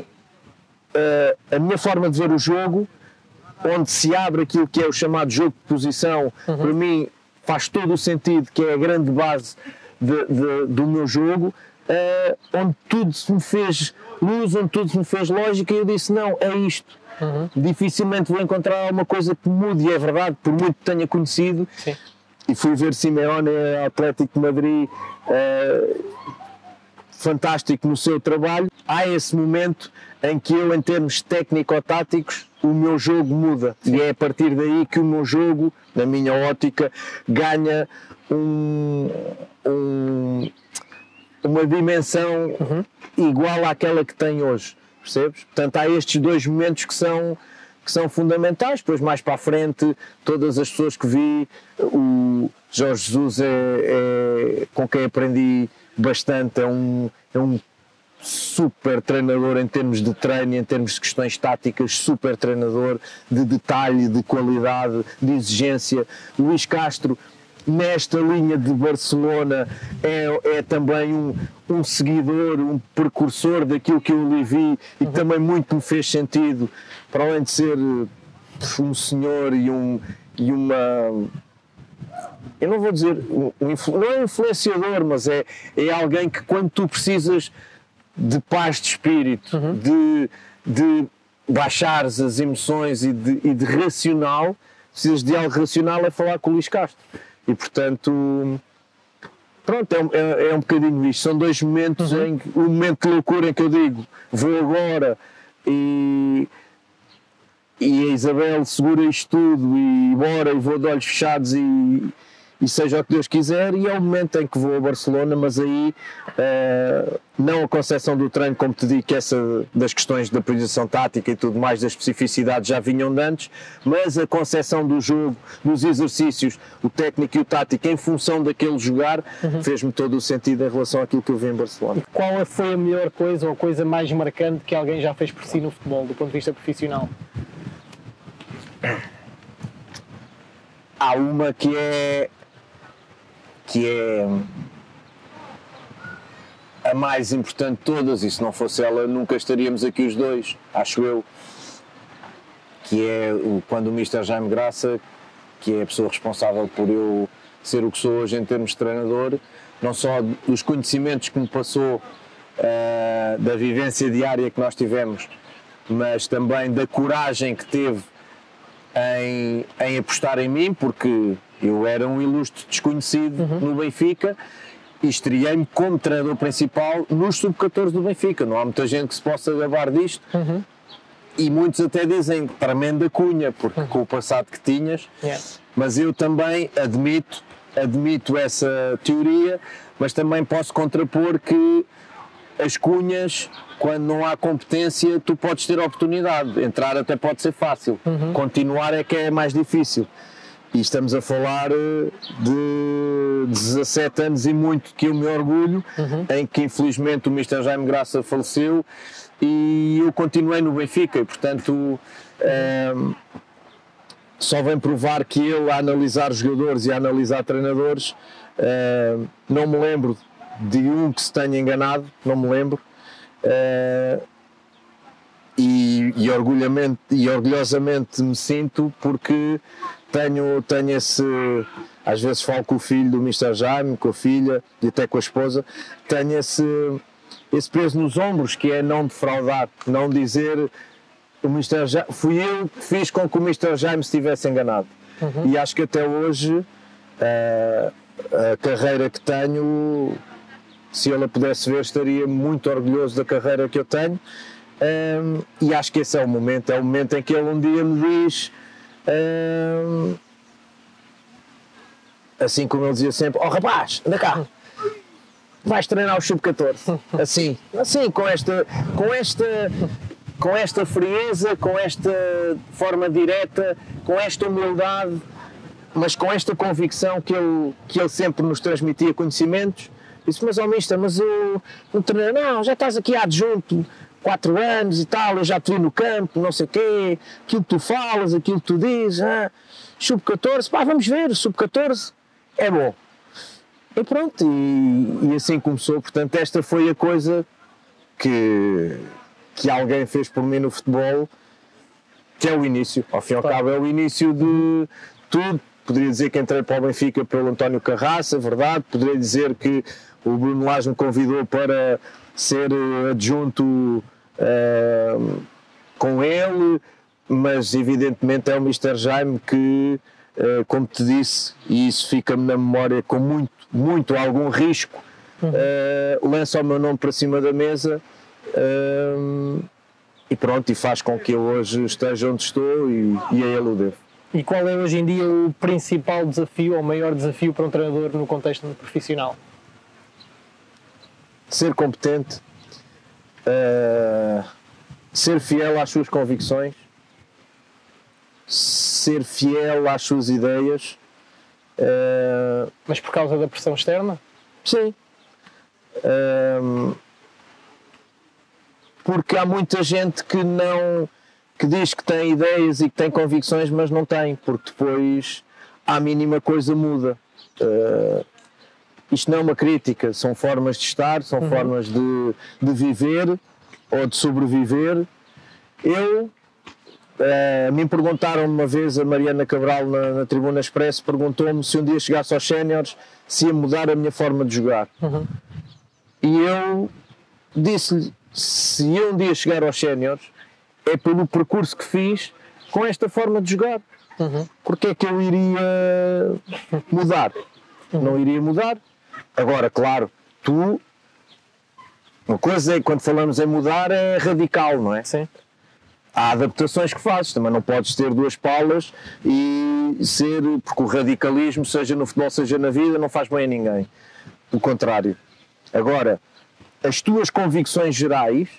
minha forma de ver o jogo, onde se abre aquilo que é o chamado jogo de posição, para mim faz todo o sentido, que é a grande base do meu jogo, onde tudo se me fez luz, onde tudo se me fez lógica, e eu disse, não, é isto. Dificilmente vou encontrar uma coisa que mude, e é verdade, por muito que tenha conhecido. Sim. E fui ver Simeone, Atlético de Madrid, fantástico no seu trabalho. Há esse momento em que eu, em termos técnico-táticos, o meu jogo muda. Sim. E é a partir daí que o meu jogo, na minha ótica, ganha uma dimensão igual àquela que tem hoje, percebes? Portanto, há estes dois momentos que são fundamentais. Depois, mais para a frente, todas as pessoas que vi, o Jorge Jesus é com quem aprendi bastante, é um super treinador em termos de treino, em termos de questões táticas, super treinador de detalhe, de qualidade, de exigência. Luís Castro, nesta linha de Barcelona, é também um seguidor, um precursor daquilo que eu ali vi e que também muito me fez sentido, para além de ser um senhor e uma... Eu não vou dizer, não é um influenciador, mas é alguém que, quando tu precisas de paz de espírito, de baixares as emoções e de racional, precisas de algo racional, é falar com o Luís Castro. E, portanto, pronto, é um bocadinho isto. São dois momentos, um momento de loucura em que eu digo, vou agora e a Isabel segura isto tudo e bora, e vou de olhos fechados e e seja o que Deus quiser, e é o momento em que vou a Barcelona, mas aí não a concepção do treino, como te digo, que essa das questões da priorização tática e tudo mais, das especificidades já vinham de antes, mas a concepção do jogo, dos exercícios, o técnico e o tático em função daquele jogar, fez-me todo o sentido em relação àquilo que eu vi em Barcelona. E qual foi a melhor coisa ou a coisa mais marcante que alguém já fez por si no futebol, do ponto de vista profissional? Há uma que é a mais importante de todas, e se não fosse ela nunca estaríamos aqui os dois, acho eu, que é quando o Mr. Jaime Graça, que é a pessoa responsável por eu ser o que sou hoje em termos de treinador, não só dos conhecimentos que me passou, da vivência diária que nós tivemos, mas também da coragem que teve em apostar em mim, porque eu era um ilustre desconhecido no Benfica e estreiei-me como treinador principal nos sub-14 do Benfica. Não há muita gente que se possa gabar disto, e muitos até dizem tremenda cunha, porque com o passado que tinhas, mas eu também admito essa teoria, mas também posso contrapor que as cunhas, quando não há competência, tu podes ter oportunidade. Entrar até pode ser fácil, continuar é que é mais difícil. E estamos a falar de 17 anos e muito que eu me orgulho, em que infelizmente o Mr. Jaime Graça faleceu e eu continuei no Benfica e, portanto, só vem provar que ele, a analisar jogadores e a analisar treinadores, não me lembro de um que se tenha enganado, não me lembro. E orgulhosamente me sinto, porque tenho esse, às vezes falo com o filho do Mr. Jaime, com a filha e até com a esposa, tenho esse peso nos ombros, que é não defraudar, não dizer o Mr. Jaime, fui eu que fiz com que o Mr. Jaime se tivesse enganado. E acho que até hoje a carreira que tenho, se ele a pudesse ver, estaria muito orgulhoso da carreira que eu tenho. E acho que esse é o momento em que ele um dia me diz, assim como ele dizia sempre: "Oh rapaz, anda cá, vais treinar o sub-14", assim com esta frieza, com esta forma direta, com esta humildade, mas com esta convicção que ele sempre nos transmitia conhecimentos. Disse: "Mas mister, mas eu não treino", "Não, já estás aqui adjunto 4 anos e tal, eu já te vi no campo, não sei o quê, aquilo que tu falas, aquilo que tu dizes, sub-14, pá, vamos ver, sub-14 é bom". E pronto, e assim começou. Portanto, esta foi a coisa que alguém fez por mim no futebol, que é o início, ao fim e ao cabo é o início de tudo. Poderia dizer que entrei para o Benfica pelo António Carraça, verdade, poderia dizer que o Bruno Lage me convidou para ser adjunto com ele, mas evidentemente é o Mr. Jaime que, como te disse, e isso fica-me na memória com muito algum risco, lança o meu nome para cima da mesa, e pronto, e faz com que eu hoje esteja onde estou, e a ele o devo. E qual é hoje em dia o principal desafio ou o maior desafio para um treinador no contexto profissional? Ser competente, ser fiel às suas convicções, ser fiel às suas ideias. Mas por causa da pressão externa? Sim. Porque há muita gente que diz que tem ideias e que tem convicções, mas não tem, porque depois à mínima coisa muda. Isto não é uma crítica, são formas de estar, são formas de viver ou de sobreviver. Me perguntaram uma vez, a Mariana Cabral na Tribuna Expresso perguntou-me se um dia chegasse aos séniores se ia mudar a minha forma de jogar. E eu disse-lhe: se eu um dia chegar aos séniores é pelo percurso que fiz com esta forma de jogar. Porque é que eu iria mudar? Não iria mudar. Agora, claro, uma coisa é, quando falamos em mudar, é radical, não é? Sim. Há adaptações que fazes, também não podes ter 2 palas e ser, porque o radicalismo, seja no futebol, seja na vida, não faz bem a ninguém. O contrário. Agora, as tuas convicções gerais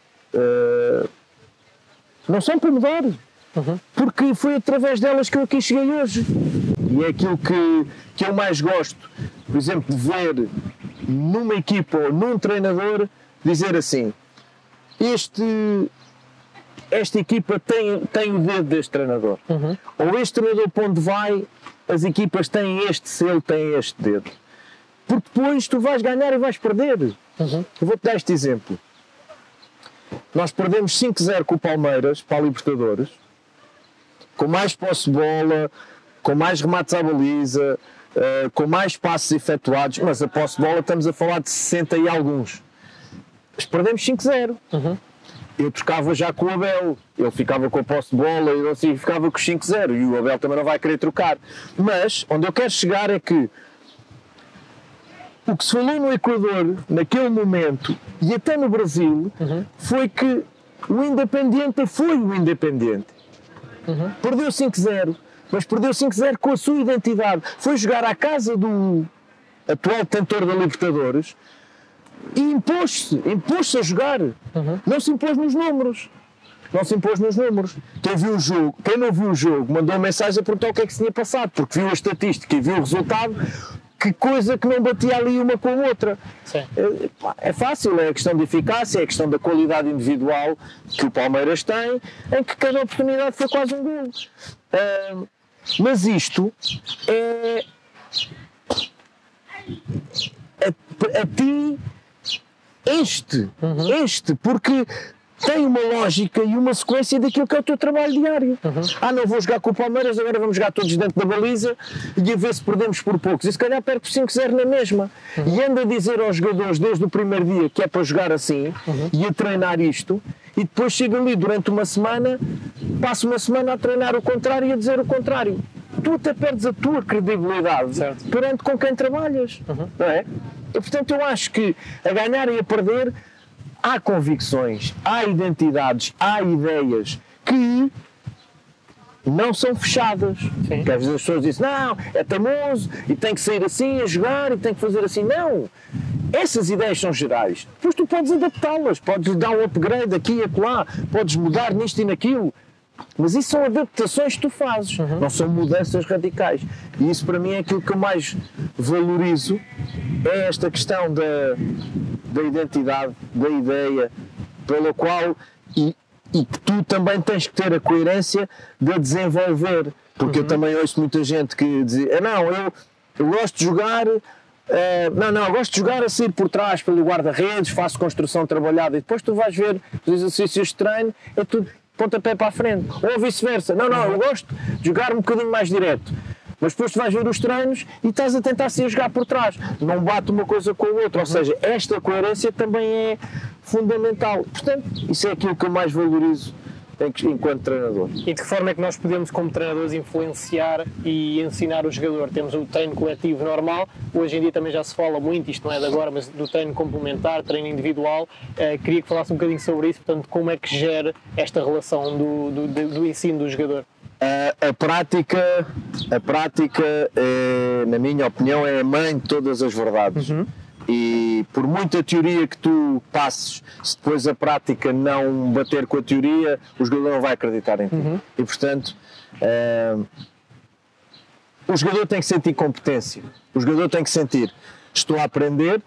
não são para mudar. Porque foi através delas que eu aqui cheguei hoje. E é aquilo que eu mais gosto, por exemplo, de ver numa equipa ou num treinador dizer assim: esta equipa tem o dedo deste treinador. Ou este treinador para onde vai, as equipas têm este selo, têm este dedo. Porque depois tu vais ganhar e vais perder. Eu vou-te dar este exemplo. Nós perdemos 5-0 com o Palmeiras para a Libertadores, com mais posse de bola, com mais remates à baliza, com mais passos efetuados, mas a posse de bola estamos a falar de 60 e alguns. Mas perdemos 5-0. Eu trocava já com o Abel, ele ficava com a posse de bola e eu assim ficava com os 5-0 e o Abel também não vai querer trocar. Mas onde eu quero chegar é que o que se falou no Equador naquele momento e até no Brasil foi que o Independiente foi o Independiente. Perdeu 5-0, mas perdeu 5-0 com a sua identidade. Foi jogar à casa do atual detentor da Libertadores e impôs-se a jogar. Não se impôs nos números. Quem viu o jogo, quem não viu o jogo, mandou uma mensagem a perguntar o que é que se tinha passado, porque viu a estatística e viu o resultado, que coisa que não batia ali uma com a outra. Sim. É fácil, é a questão de eficácia, é a questão da qualidade individual que o Palmeiras tem, em que cada oportunidade foi quase um gol. Mas isto é a ti porque tem uma lógica e uma sequência daquilo que é o teu trabalho diário. Não vou jogar com o Palmeiras, agora vamos jogar todos dentro da baliza e a ver se perdemos por poucos. E se calhar perco 5-0 na mesma. E ando a dizer aos jogadores desde o primeiro dia que é para jogar assim e a treinar isto, e depois chego ali durante uma semana, passo uma semana a treinar o contrário e a dizer o contrário. Tu até perdes a tua credibilidade perante com quem trabalhas. Não é? E portanto eu acho que a ganhar e a perder há convicções, há identidades, há ideias que não são fechadas. Porque às vezes as pessoas dizem, não, é tamoso e tem que sair assim a jogar e tem que fazer assim. Não! Essas ideias são gerais. Depois tu podes adaptá-las, podes dar um upgrade aqui e acolá, podes mudar nisto e naquilo. Mas isso são adaptações que tu fazes, não são mudanças radicais. E isso para mim é aquilo que eu mais valorizo, é esta questão da identidade, da ideia, pela qual e que tu também tens que ter a coerência de a desenvolver. Porque eu também ouço muita gente que diz, eu gosto de jogar, eu gosto de jogar a sair por trás pelo guarda-redes, faço construção trabalhada e depois tu vais ver os exercícios de treino, é tudo pontapé para a frente, ou vice-versa. Eu gosto de jogar um bocadinho mais direto, mas depois tu vais ver os treinos e estás a tentar se jogar por trás, não bate uma coisa com a outra, ou seja, esta coerência também é fundamental. Portanto, isso é aquilo que eu mais valorizo enquanto treinador. E de que forma é que nós podemos, como treinadores, influenciar e ensinar o jogador? Temos o treino coletivo normal, hoje em dia também já se fala muito, isto não é de agora, mas do treino complementar, treino individual. Queria que falasse um bocadinho sobre isso, portanto, como é que gera esta relação do ensino do jogador? A prática, na minha opinião, é a mãe de todas as verdades. E por muita teoria que tu passes, se depois a prática não bater com a teoria, o jogador não vai acreditar em ti. E portanto, o jogador tem que sentir competência. O jogador tem que sentir, estou a aprender,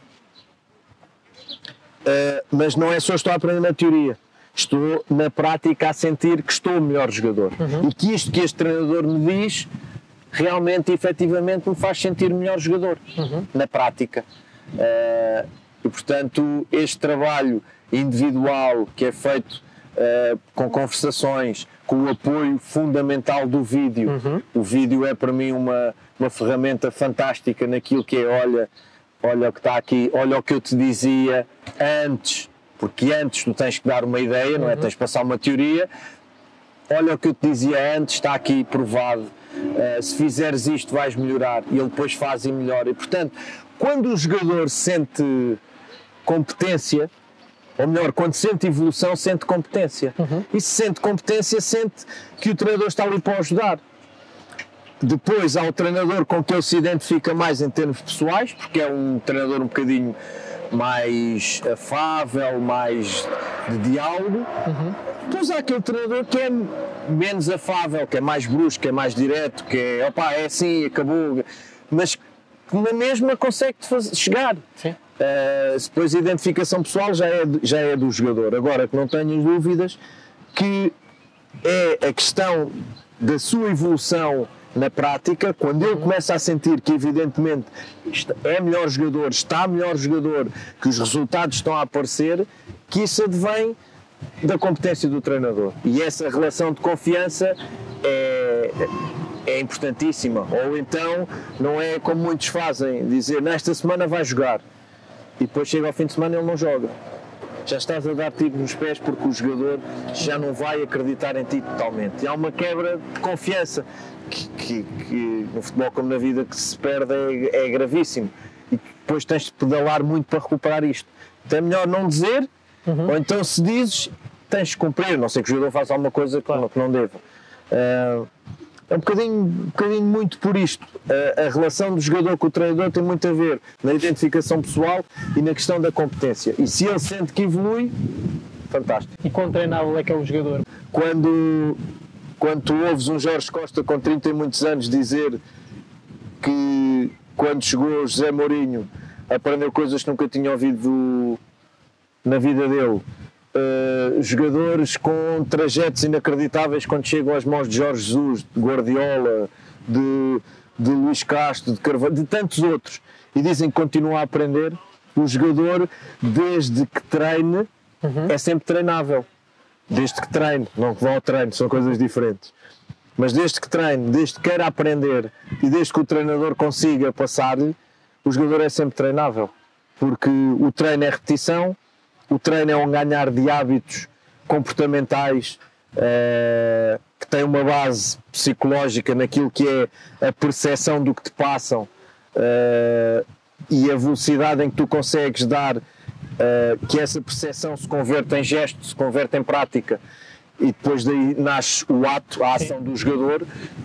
mas não é só estou a aprender na teoria. Estou na prática a sentir que estou o melhor jogador. E que isto que este treinador me diz, realmente, efetivamente, me faz sentir o melhor jogador. Na prática. E portanto este trabalho individual que é feito com conversações, com o apoio fundamental do vídeo. O vídeo é para mim uma ferramenta fantástica naquilo que é olha o que está aqui, olha o que eu te dizia antes, porque antes tu tens que dar uma ideia, não é? Tens de passar uma teoria. Olha o que eu te dizia antes, está aqui provado, se fizeres isto vais melhorar, e ele depois faz e melhora. E portanto, quando o jogador sente competência, ou melhor, quando sente evolução, sente competência. E se sente competência, sente que o treinador está ali para ajudar. Depois há o treinador com que ele se identifica mais em termos pessoais, porque é um treinador um bocadinho mais afável, mais de diálogo. Depois há aquele treinador que é menos afável, que é mais brusco, que é mais direto, que é, opá, é assim, acabou, mas que na mesma consegue chegar. Sim. Depois a identificação pessoal já é do jogador. Agora, que não tenhas dúvidas que é a questão da sua evolução na prática, quando ele começa a sentir que evidentemente é melhor jogador, está melhor jogador, que os resultados estão a aparecer, que isso advém da competência do treinador. E essa relação de confiança é importantíssima. Ou então não é como muitos fazem, dizer nesta semana vai jogar e depois chega ao fim de semana e ele não joga. Já estás a dar tiros nos pés porque o jogador já não vai acreditar em ti totalmente. E há uma quebra de confiança que no futebol como na vida que se perde é gravíssimo. E depois tens de pedalar muito para recuperar isto. Então é melhor não dizer, ou então se dizes, tens de cumprir, não sei que o jogador faça alguma coisa que não deva. É um bocadinho muito por isto. A relação do jogador com o treinador tem muito a ver na identificação pessoal e na questão da competência. E se ele sente que evolui, fantástico. E quão treinável é que é o jogador? Quando tu ouves um Jorge Costa com 30 e muitos anos dizer que quando chegou José Mourinho aprendeu coisas que nunca tinha ouvido na vida dele, jogadores com trajetos inacreditáveis quando chegam às mãos de Jorge Jesus, de Guardiola, de Luís Castro, de Carvalho, de tantos outros, e dizem que continua a aprender. O jogador, desde que treine, é sempre treinável. Desde que treine, não que vá ao treino, são coisas diferentes. Mas desde que treine, desde que queira aprender e desde que o treinador consiga passar-lhe, o jogador é sempre treinável. Porque o treino é repetição, o treino é um ganhar de hábitos comportamentais que tem uma base psicológica naquilo que é a percepção do que te passam e a velocidade em que tu consegues dar que essa percepção se converte em gesto, se converte em prática e depois daí nasce o ato, a ação do jogador.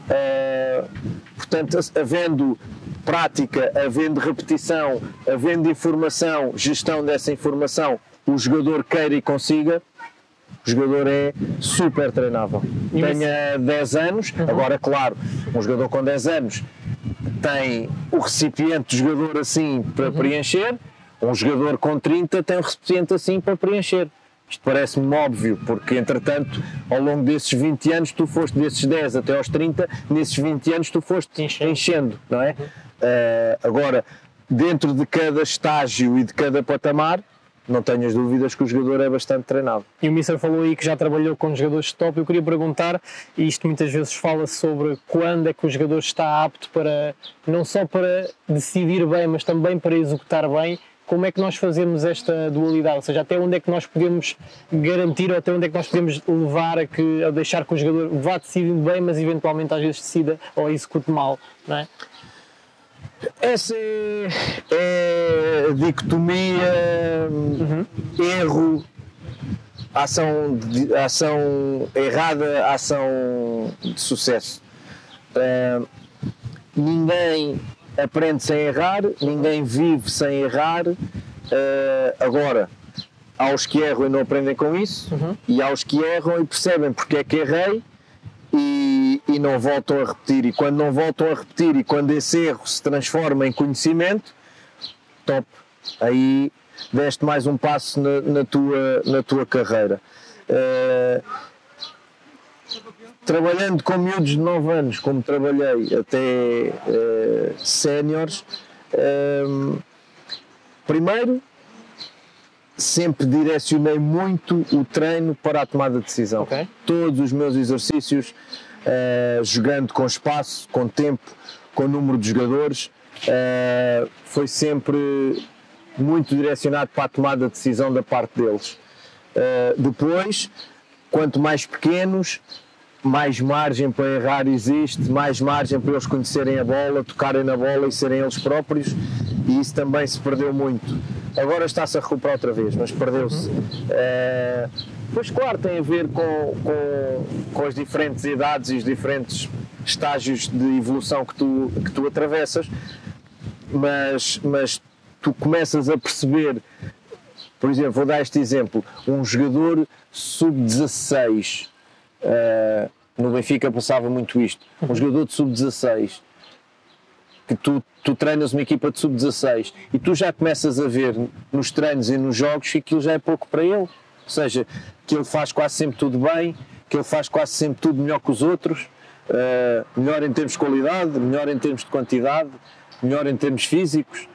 Portanto, havendo prática, havendo repetição, havendo informação, gestão dessa informação, o jogador queira e consiga, o jogador é super treinável. Tenha 10 anos, agora claro, um jogador com 10 anos tem o recipiente de jogador assim para preencher, um jogador com 30 tem o recipiente assim para preencher. Isto parece-me óbvio, porque entretanto, ao longo desses 20 anos, tu foste desses 10 até aos 30, nesses 20 anos tu foste enchendo, não é? Agora, dentro de cada estágio e de cada patamar, não tenhas dúvidas que o jogador é bastante treinado. E o Mister falou aí que já trabalhou com jogadores de top. Eu queria perguntar, e isto muitas vezes fala sobre quando é que o jogador está apto para, não só para decidir bem, mas também para executar bem. Como é que nós fazemos esta dualidade? Ou seja, até onde é que nós podemos garantir ou até onde é que nós podemos levar a deixar que o jogador vá decidindo bem, mas eventualmente às vezes decida ou execute mal, não é? Essa é a dicotomia erro, ação errada, ação de sucesso. Ninguém aprende sem errar, ninguém vive sem errar. Agora, há os que erram e não aprendem com isso, e há os que erram e percebem porque é que errei e não voltam a repetir. E quando não voltam a repetir e quando esse erro se transforma em conhecimento, top, aí deste mais um passo na tua carreira. Trabalhando com miúdos de 9 anos, como trabalhei até séniores, primeiro sempre direcionei muito o treino para a tomada de decisão. Okay. Todos os meus exercícios, jogando com espaço, com tempo, com número de jogadores, foi sempre muito direcionado para a tomada de decisão da parte deles. Depois, quanto mais pequenos, mais margem para errar existe, mais margem para eles conhecerem a bola, tocarem na bola e serem eles próprios, e isso também se perdeu muito. Agora está-se a recuperar outra vez, mas perdeu-se. Pois claro, tem a ver com as diferentes idades e os diferentes estágios de evolução que tu atravessas, mas tu começas a perceber, por exemplo, vou dar este exemplo, um jogador sub-16, no Benfica passava muito isto, um jogador de sub-16, que tu treinas uma equipa de sub-16 e tu já começas a ver nos treinos e nos jogos que aquilo já é pouco para ele, ou seja, que ele faz quase sempre tudo bem, que ele faz quase sempre tudo melhor que os outros, melhor em termos de qualidade, melhor em termos de quantidade, melhor em termos físicos.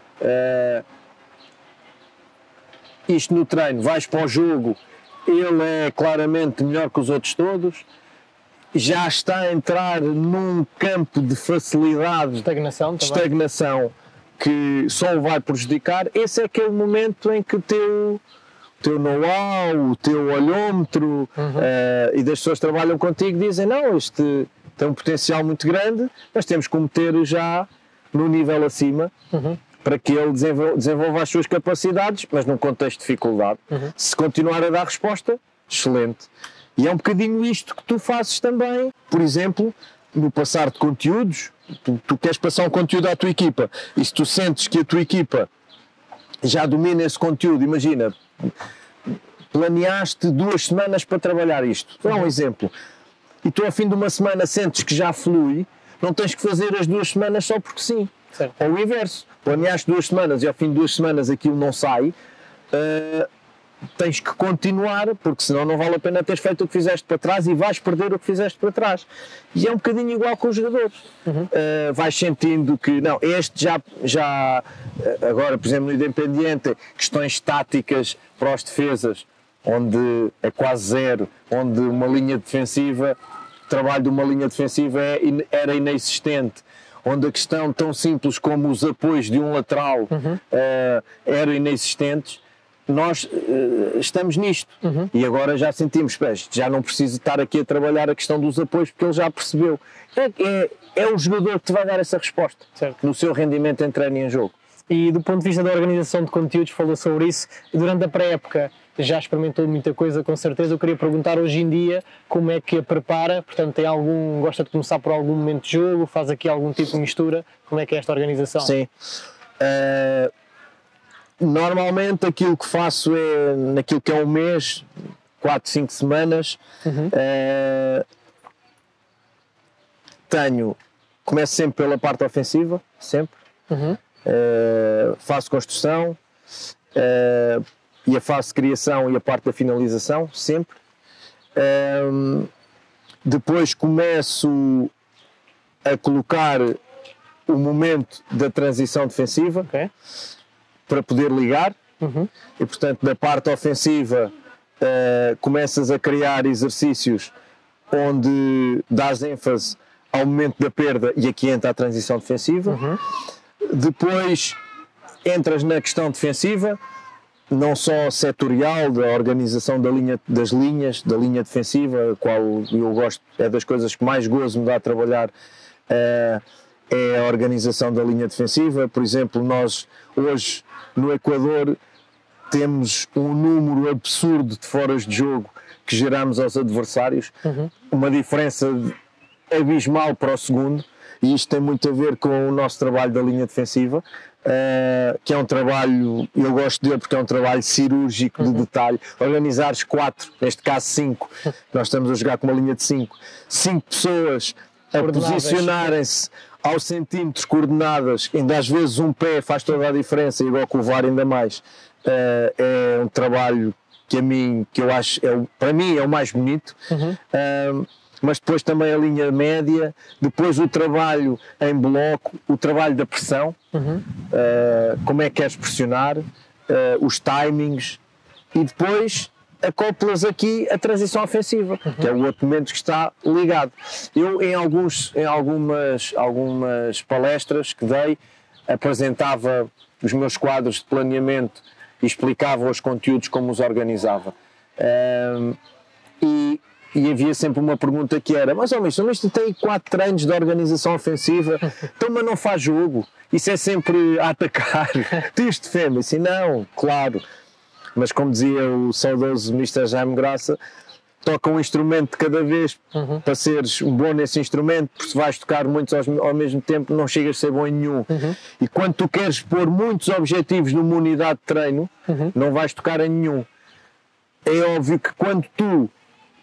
Isto no treino, vais para o jogo, ele é claramente melhor que os outros todos, já está a entrar num campo de facilidade, estagnação que só o vai prejudicar. Esse é aquele momento em que o teu know-how, o teu olhômetro e das pessoas que trabalham contigo dizem: não, este tem um potencial muito grande, mas temos que o meter já no nível acima para que ele desenvolva as suas capacidades, mas num contexto de dificuldade. Se continuar a dar resposta, excelente. E é um bocadinho isto que tu fazes também, por exemplo, no passar de conteúdos. Tu queres passar um conteúdo à tua equipa, e se tu sentes que a tua equipa já domina esse conteúdo, imagina, planeaste 2 semanas para trabalhar isto, vou dar um exemplo, e tu ao fim de uma semana sentes que já flui, não tens que fazer as 2 semanas só porque sim. Certo. Ou o inverso, planeaste 2 semanas e ao fim de 2 semanas aquilo não sai, tens que continuar, porque senão não vale a pena teres feito o que fizeste para trás e vais perder o que fizeste para trás. E é um bocadinho igual com os jogadores. Vais sentindo que, não, este já agora, por exemplo, no Independiente, questões táticas para os defesas, onde é quase zero, onde uma linha defensiva, o trabalho de uma linha defensiva era inexistente, onde a questão tão simples como os apoios de um lateral eram inexistentes. Nós estamos nisto e agora já sentimos, já não preciso estar aqui a trabalhar a questão dos apoios, porque ele já percebeu. É o jogador que te vai dar essa resposta, certo, no seu rendimento em treino e em jogo. E do ponto de vista da organização de conteúdos, falou sobre isso, durante a pré-época já experimentou muita coisa, com certeza. Eu queria perguntar hoje em dia como é que a prepara, portanto gosta de começar por algum momento de jogo, faz aqui algum tipo de mistura, como é que é esta organização? Sim. Normalmente aquilo que faço é, naquilo que é um mês, 4, 5 semanas, começo sempre pela parte ofensiva, sempre. Faço construção, e a fase de criação e a parte da finalização, sempre. Depois começo a colocar o momento da transição defensiva, para poder ligar, e portanto da parte ofensiva começas a criar exercícios onde dás ênfase ao momento da perda, e aqui entra a transição defensiva. Depois entras na questão defensiva, não só setorial, da organização das linhas, da linha defensiva, a qual eu gosto, é das coisas que mais gozo me dá a trabalhar, é a organização da linha defensiva. Por exemplo, nós hoje no Equador temos um número absurdo de foras de jogo que geramos aos adversários, uma diferença abismal para o segundo, e isto tem muito a ver com o nosso trabalho da linha defensiva, que é um trabalho, eu gosto dele porque é um trabalho cirúrgico de detalhe. Organizares 4, neste caso 5, nós estamos a jogar com uma linha de 5 pessoas a posicionarem-se aos centímetros, coordenadas, ainda às vezes um pé faz toda a diferença, igual que o VAR ainda mais. É um trabalho que eu acho, para mim é o mais bonito. Mas depois também a linha média, depois o trabalho em bloco, o trabalho da pressão, como é que queres pressionar, os timings, e depois acoplas aqui a transição ofensiva, que é o outro momento que está ligado. Eu em algumas palestras que dei, apresentava os meus quadros de planeamento e explicava os conteúdos, como os organizava. E havia sempre uma pergunta que era: mas isto tem 4 treinos de organização ofensiva, então mas não faz jogo, isso é sempre a atacar, tu isto defende? Assim, não, claro, mas como dizia o saudoso Mr. Jaime Graça, toca um instrumento de cada vez para seres bom nesse instrumento, porque se vais tocar muitos ao mesmo tempo não chegas a ser bom em nenhum. E quando tu queres pôr muitos objetivos numa unidade de treino, não vais tocar em nenhum. É óbvio que quando tu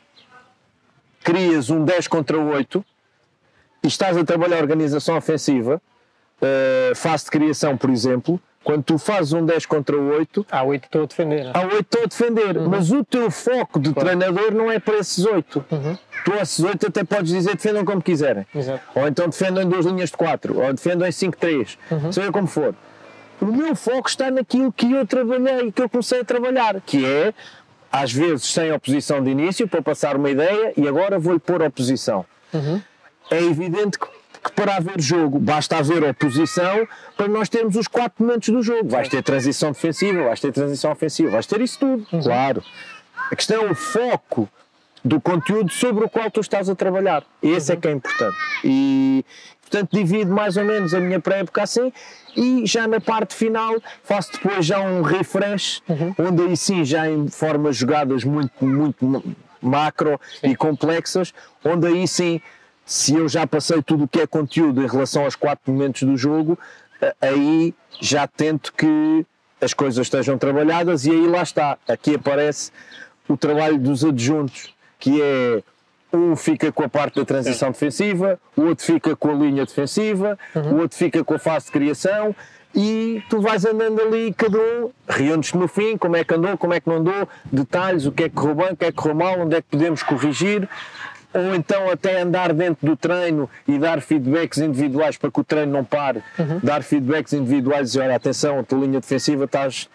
crias um 10 contra 8 e estás a trabalhar organização ofensiva, fase de criação, por exemplo, quando tu fazes um 10 contra 8... Há 8 estou a defender. Há 8 estou a defender, mas o teu foco de treinador não é para esses 8. Tu a esses 8 até podes dizer defendam como quiserem. Exato. Ou então defendam em 2 linhas de 4, ou defendam em 5-3, seja como for. O meu foco está naquilo que eu trabalhei, que eu comecei a trabalhar, que é, às vezes, sem oposição de início, para passar uma ideia, e agora vou-lhe pôr oposição. É evidente que para haver jogo basta haver oposição para nós termos os 4 momentos do jogo. Vais ter transição defensiva, vais ter transição ofensiva, vais ter isso tudo, claro. A questão é o foco do conteúdo sobre o qual tu estás a trabalhar. Esse é que é importante. E, portanto, divido mais ou menos a minha pré-época assim, e já na parte final faço depois já um refresh, onde aí sim já em formas jogadas muito macro e complexas, onde aí sim, se eu já passei tudo o que é conteúdo em relação aos 4 momentos do jogo, aí já tento que as coisas estejam trabalhadas, e aí lá está, aqui aparece o trabalho dos adjuntos, que é um fica com a parte da transição defensiva, o outro fica com a linha defensiva, o outro fica com a fase de criação, e tu vais andando ali, cada um reúnes-te no fim, como é que andou, como é que não andou, detalhes, o que é que correu bem, o que é que correu mal, onde é que podemos corrigir, ou então até andar dentro do treino e dar feedbacks individuais para que o treino não pare, dar feedbacks individuais e dizer, olha, atenção, a tua linha defensiva estás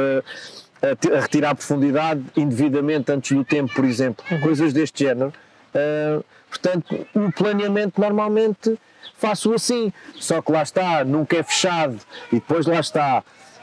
a retirar profundidade indevidamente antes do tempo, por exemplo, coisas deste género. Portanto, o planeamento normalmente faço assim, só que lá está, nunca é fechado, e depois lá está,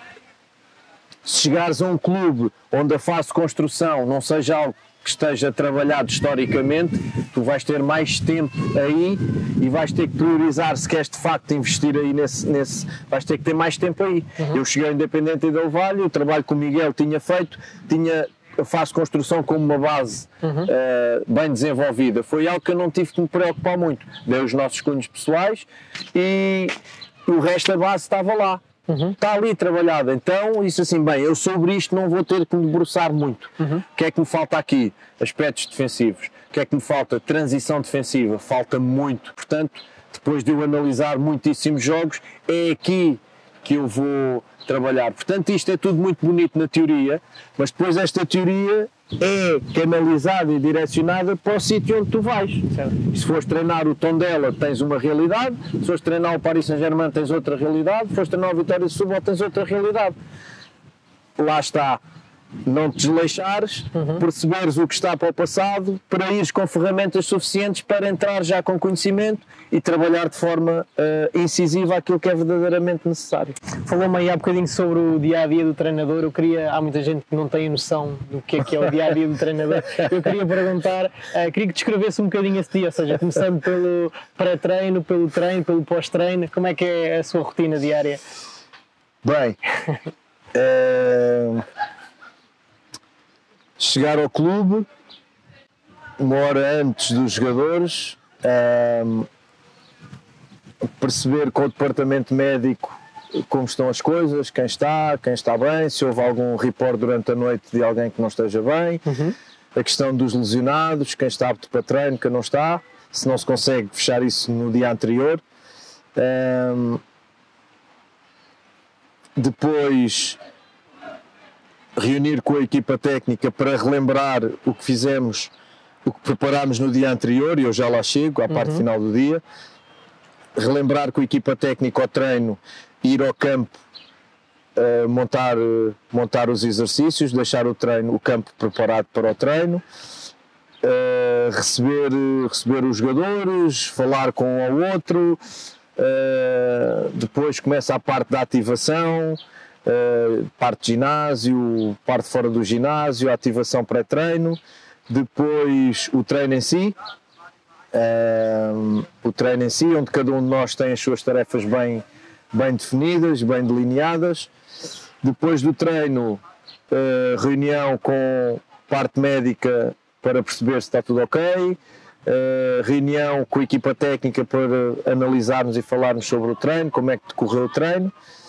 se chegares a um clube onde a fase de construção não seja algo que esteja trabalhado historicamente, tu vais ter mais tempo aí e vais ter que priorizar, se queres de facto investir aí nesse vais ter que ter mais tempo aí. Eu cheguei ao Independente Del Valle, o trabalho que o Miguel tinha feito, tinha a fase de construção como uma base bem desenvolvida. Foi algo que eu não tive que me preocupar muito. Dei os nossos cunhos pessoais e o resto da base estava lá. Está ali trabalhado, então isso assim, bem, eu sobre isto não vou ter que me debruçar muito. O que é que me falta aqui? Aspectos defensivos. O que é que me falta? Transição defensiva, falta muito. Portanto, depois de eu analisar muitíssimos jogos, é aqui que eu vou trabalhar. Portanto, isto é tudo muito bonito na teoria, mas depois esta teoria é canalizada e direcionada para o sítio onde tu vais. Se fores treinar o Tondela, tens uma realidade; se fores treinar o Paris Saint-Germain, tens outra realidade; se fores treinar o Vitória de Setúbal, tens outra realidade. Lá está, não te desleixares, perceberes o que está para o passado, para ires com ferramentas suficientes para entrar já com conhecimento e trabalhar de forma incisiva aquilo que é verdadeiramente necessário. Falou-me aí há bocadinho sobre o dia-a-dia do treinador. Há muita gente que não tem noção do que é o dia-a-dia do treinador. Eu queria perguntar, queria que descrevesse um bocadinho esse dia, ou seja, começando pelo pré-treino, pelo treino, pelo pós-treino, como é que é a sua rotina diária? Bem, chegar ao clube uma hora antes dos jogadores, perceber com o departamento médico como estão as coisas, quem está bem, se houve algum report durante a noite de alguém que não esteja bem, a questão dos lesionados, quem está apto para treino, quem não está, se não se consegue fechar isso no dia anterior. Depois reunir com a equipa técnica para relembrar o que fizemos, o que preparámos no dia anterior, e eu já lá chego, à parte final do dia. Relembrar com a equipa técnica ao treino, ir ao campo, montar os exercícios, deixar o campo preparado para o treino, receber os jogadores, falar com um ao outro, depois começa a parte da ativação, parte de ginásio, parte fora do ginásio, a ativação pré-treino, depois o treino em si, onde cada um de nós tem as suas tarefas bem definidas, bem delineadas. Depois do treino, reunião com parte médica para perceber se está tudo ok, reunião com a equipa técnica para analisarmos e falarmos sobre o treino, como é que decorreu o treino.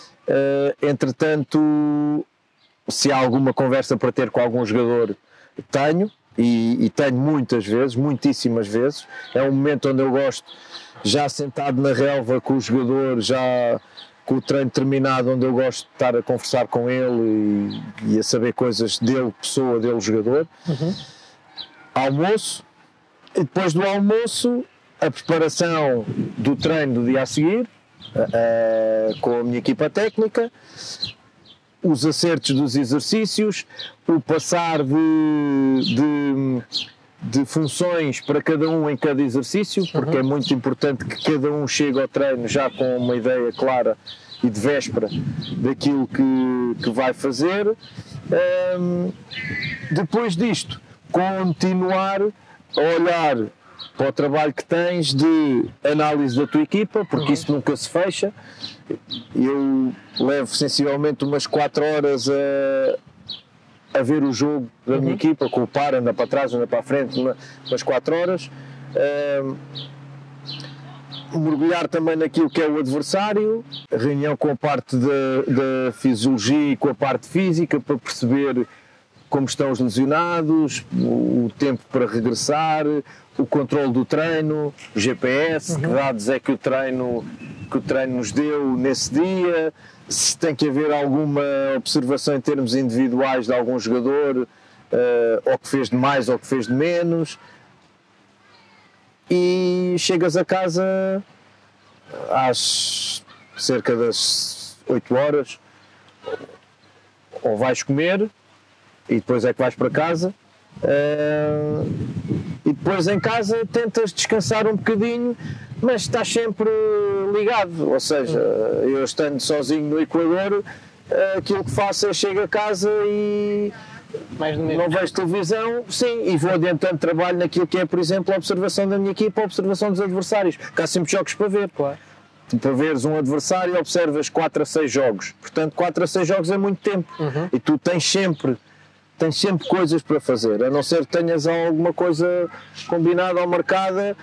Entretanto, se há alguma conversa para ter com algum jogador, tenho, e tenho muitas vezes, muitíssimas vezes. É um momento onde eu gosto, já sentado na relva com o jogador, já com o treino terminado, onde eu gosto de estar a conversar com ele e a saber coisas dele, pessoa, dele, jogador. Almoço, e depois do almoço, a preparação do treino do dia a seguir, com a minha equipa técnica, os acertos dos exercícios, o passar de funções para cada um em cada exercício, porque é muito importante que cada um chegue ao treino já com uma ideia clara e de véspera daquilo que vai fazer. Depois disto, continuar a olhar para o trabalho que tens de análise da tua equipa, porque isso nunca se fecha. Eu levo sensivelmente umas 4 horas a ver o jogo da minha equipa, com o par, anda para trás, anda para a frente, umas 4 horas. Mergulhar também naquilo que é o adversário, a reunião com a parte da fisiologia e com a parte física, para perceber como estão os lesionados, o tempo para regressar, o controle do treino, o GPS, que dados é que o treino nos deu nesse dia, se tem que haver alguma observação em termos individuais de algum jogador, ou que fez de mais ou que fez de menos. E chegas a casa às cerca das 8 horas, ou vais comer e depois é que vais para casa, e depois em casa tentas descansar um bocadinho, mas estás sempre ligado, ou seja, eu estando sozinho no Equador, aquilo que faço é chego a casa e não vejo televisão, sim, e vou adiantando trabalho naquilo que é, por exemplo, a observação da minha equipa, a observação dos adversários, porque há sempre jogos para ver, claro. Para veres um adversário, observas 4 a 6 jogos, portanto 4 a 6 jogos é muito tempo, e tu tens sempre coisas para fazer, a não ser que tenhas alguma coisa combinada ou marcada.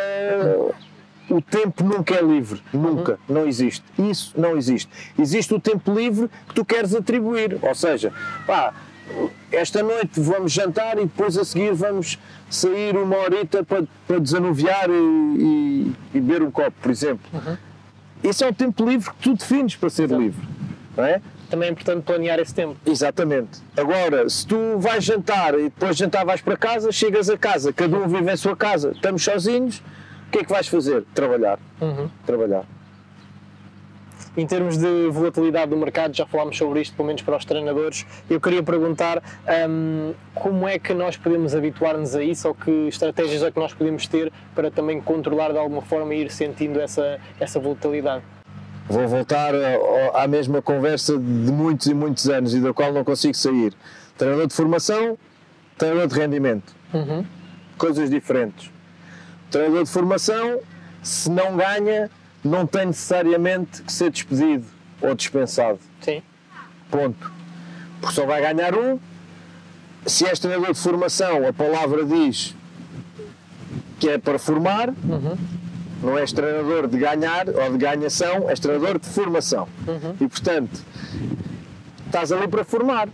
O tempo nunca é livre, nunca, não existe, isso não existe. Existe o tempo livre que tu queres atribuir, ou seja, esta noite vamos jantar e depois a seguir vamos sair uma horita para desanuviar e beber um copo, por exemplo. Isso é um tempo livre que tu defines para ser livre, não é? Também é importante planear esse tempo. Exatamente. Agora, se tu vais jantar e depois de jantar vais para casa, chegas a casa, cada um vive em sua casa, estamos sozinhos, o que é que vais fazer? Trabalhar. Trabalhar. Em termos de volatilidade do mercado, já falámos sobre isto, pelo menos para os treinadores. Eu queria perguntar como é que nós podemos habituar-nos a isso, ou que estratégias é que nós podemos ter para também controlar de alguma forma e ir sentindo essa volatilidade. Vou voltar à mesma conversa de muitos e muitos anos e da qual não consigo sair. Treinador de formação, treinador de rendimento. Coisas diferentes. Treinador de formação, se não ganha, não tem necessariamente que ser despedido ou dispensado. Sim. Ponto. Porque só vai ganhar um. Se és treinador de formação, a palavra diz que é para formar. Não és treinador de ganhar ou de ganhação, és treinador de formação. E, portanto, estás ali para formar.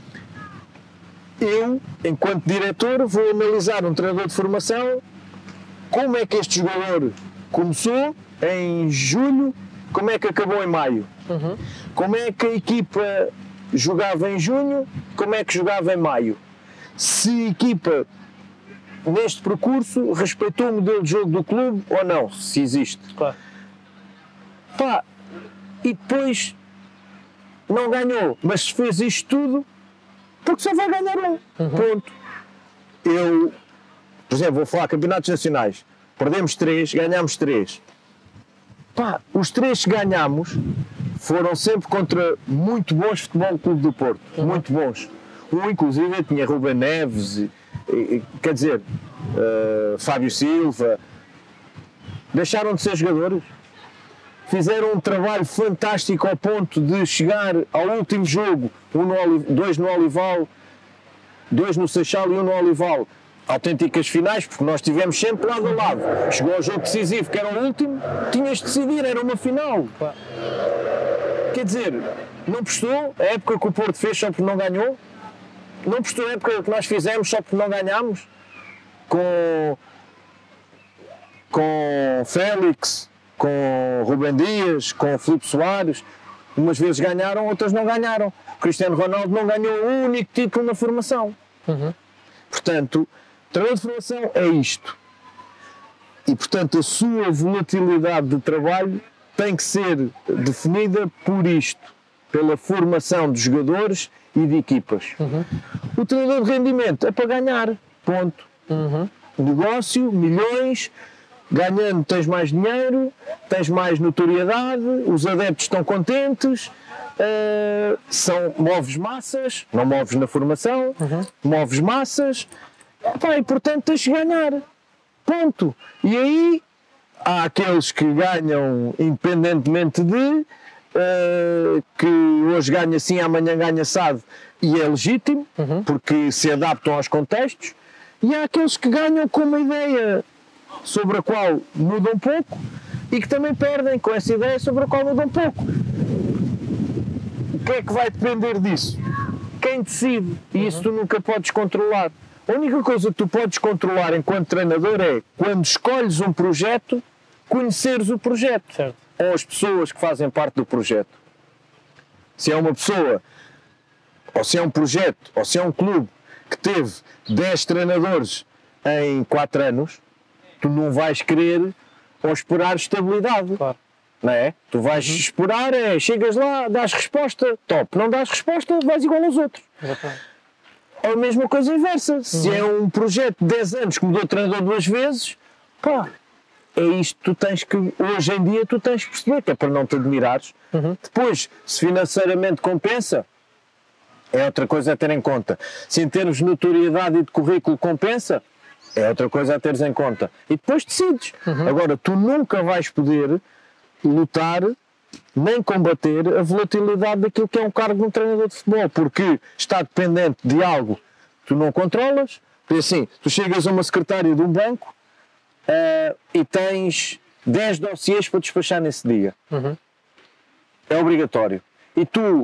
Eu, enquanto diretor, vou analisar um treinador de formação, como é que este jogador começou em julho, como é que acabou em maio. Como é que a equipa jogava em junho, como é que jogava em maio. Se a equipa neste percurso respeitou o modelo de jogo do clube ou não, se existe. Claro. E depois não ganhou, mas fez isto tudo porque só vai ganhar um. Ponto. Eu, por exemplo, vou falar campeonatos nacionais, perdemos 3, ganhamos 3. Os 3 que ganhamos foram sempre contra muito bons Futebol Clube do Porto, muito bons. Um inclusive tinha Ruben Neves, quer dizer, Fábio Silva, deixaram de ser jogadores, fizeram um trabalho fantástico ao ponto de chegar ao último jogo, 2 no Olival, 2 no Seixal e 1 no Olival, autênticas finais, porque nós estivemos sempre lado a lado. Chegou ao jogo decisivo, que era o último, tinhas de decidir, era uma final. Quer dizer, não prestou a época que o Porto fez só porque não ganhou? Não prestou a época que nós fizemos só porque não ganhámos? Com Félix, com Rubem Dias, com Filipe Soares, umas vezes ganharam, outras não ganharam. Cristiano Ronaldo não ganhou o único título na formação. Portanto, o treinador de formação é isto. E, portanto, a sua volatilidade de trabalho tem que ser definida por isto, pela formação de jogadores e de equipas. O treinador de rendimento é para ganhar, ponto. Negócio, milhões, ganhando tens mais dinheiro, tens mais notoriedade, os adeptos estão contentes, moves massas, não moves na formação, moves massas, e portanto tens de ganhar, ponto. E aí há aqueles que ganham independentemente de, que hoje ganha assim, amanhã ganha assado, e é legítimo, porque se adaptam aos contextos, e há aqueles que ganham com uma ideia sobre a qual mudam um pouco e que também perdem com essa ideia sobre a qual mudam um pouco. O que é que vai depender disso? Quem decide? E isso tu nunca podes controlar. A única coisa que tu podes controlar enquanto treinador é, quando escolhes um projeto, conheceres o projeto. Certo. Ou as pessoas que fazem parte do projeto. Se é uma pessoa, ou se é um projeto, ou se é um clube que teve 10 treinadores em 4 anos, tu não vais querer ou esperar estabilidade. Claro. Não é? Tu vais esperar, chegas lá, dás resposta, top. Não dás resposta, vais igual aos outros. Exatamente. É a mesma coisa inversa. Se é um projeto de 10 anos que mudou de treinador 2 vezes, pá, é isto que tu tens que, hoje em dia, tu tens que perceber, que é para não te admirares. Depois, se financeiramente compensa, é outra coisa a ter em conta. Se em termos de notoriedade e de currículo compensa, é outra coisa a teres em conta. E depois decides. Agora, tu nunca vais poder lutar nem combater a volatilidade daquilo que é um cargo de um treinador de futebol, porque está dependente de algo que tu não controlas. Porque assim, tu chegas a uma secretária de um banco e tens 10 dossiês para despachar nesse dia. É obrigatório. E tu,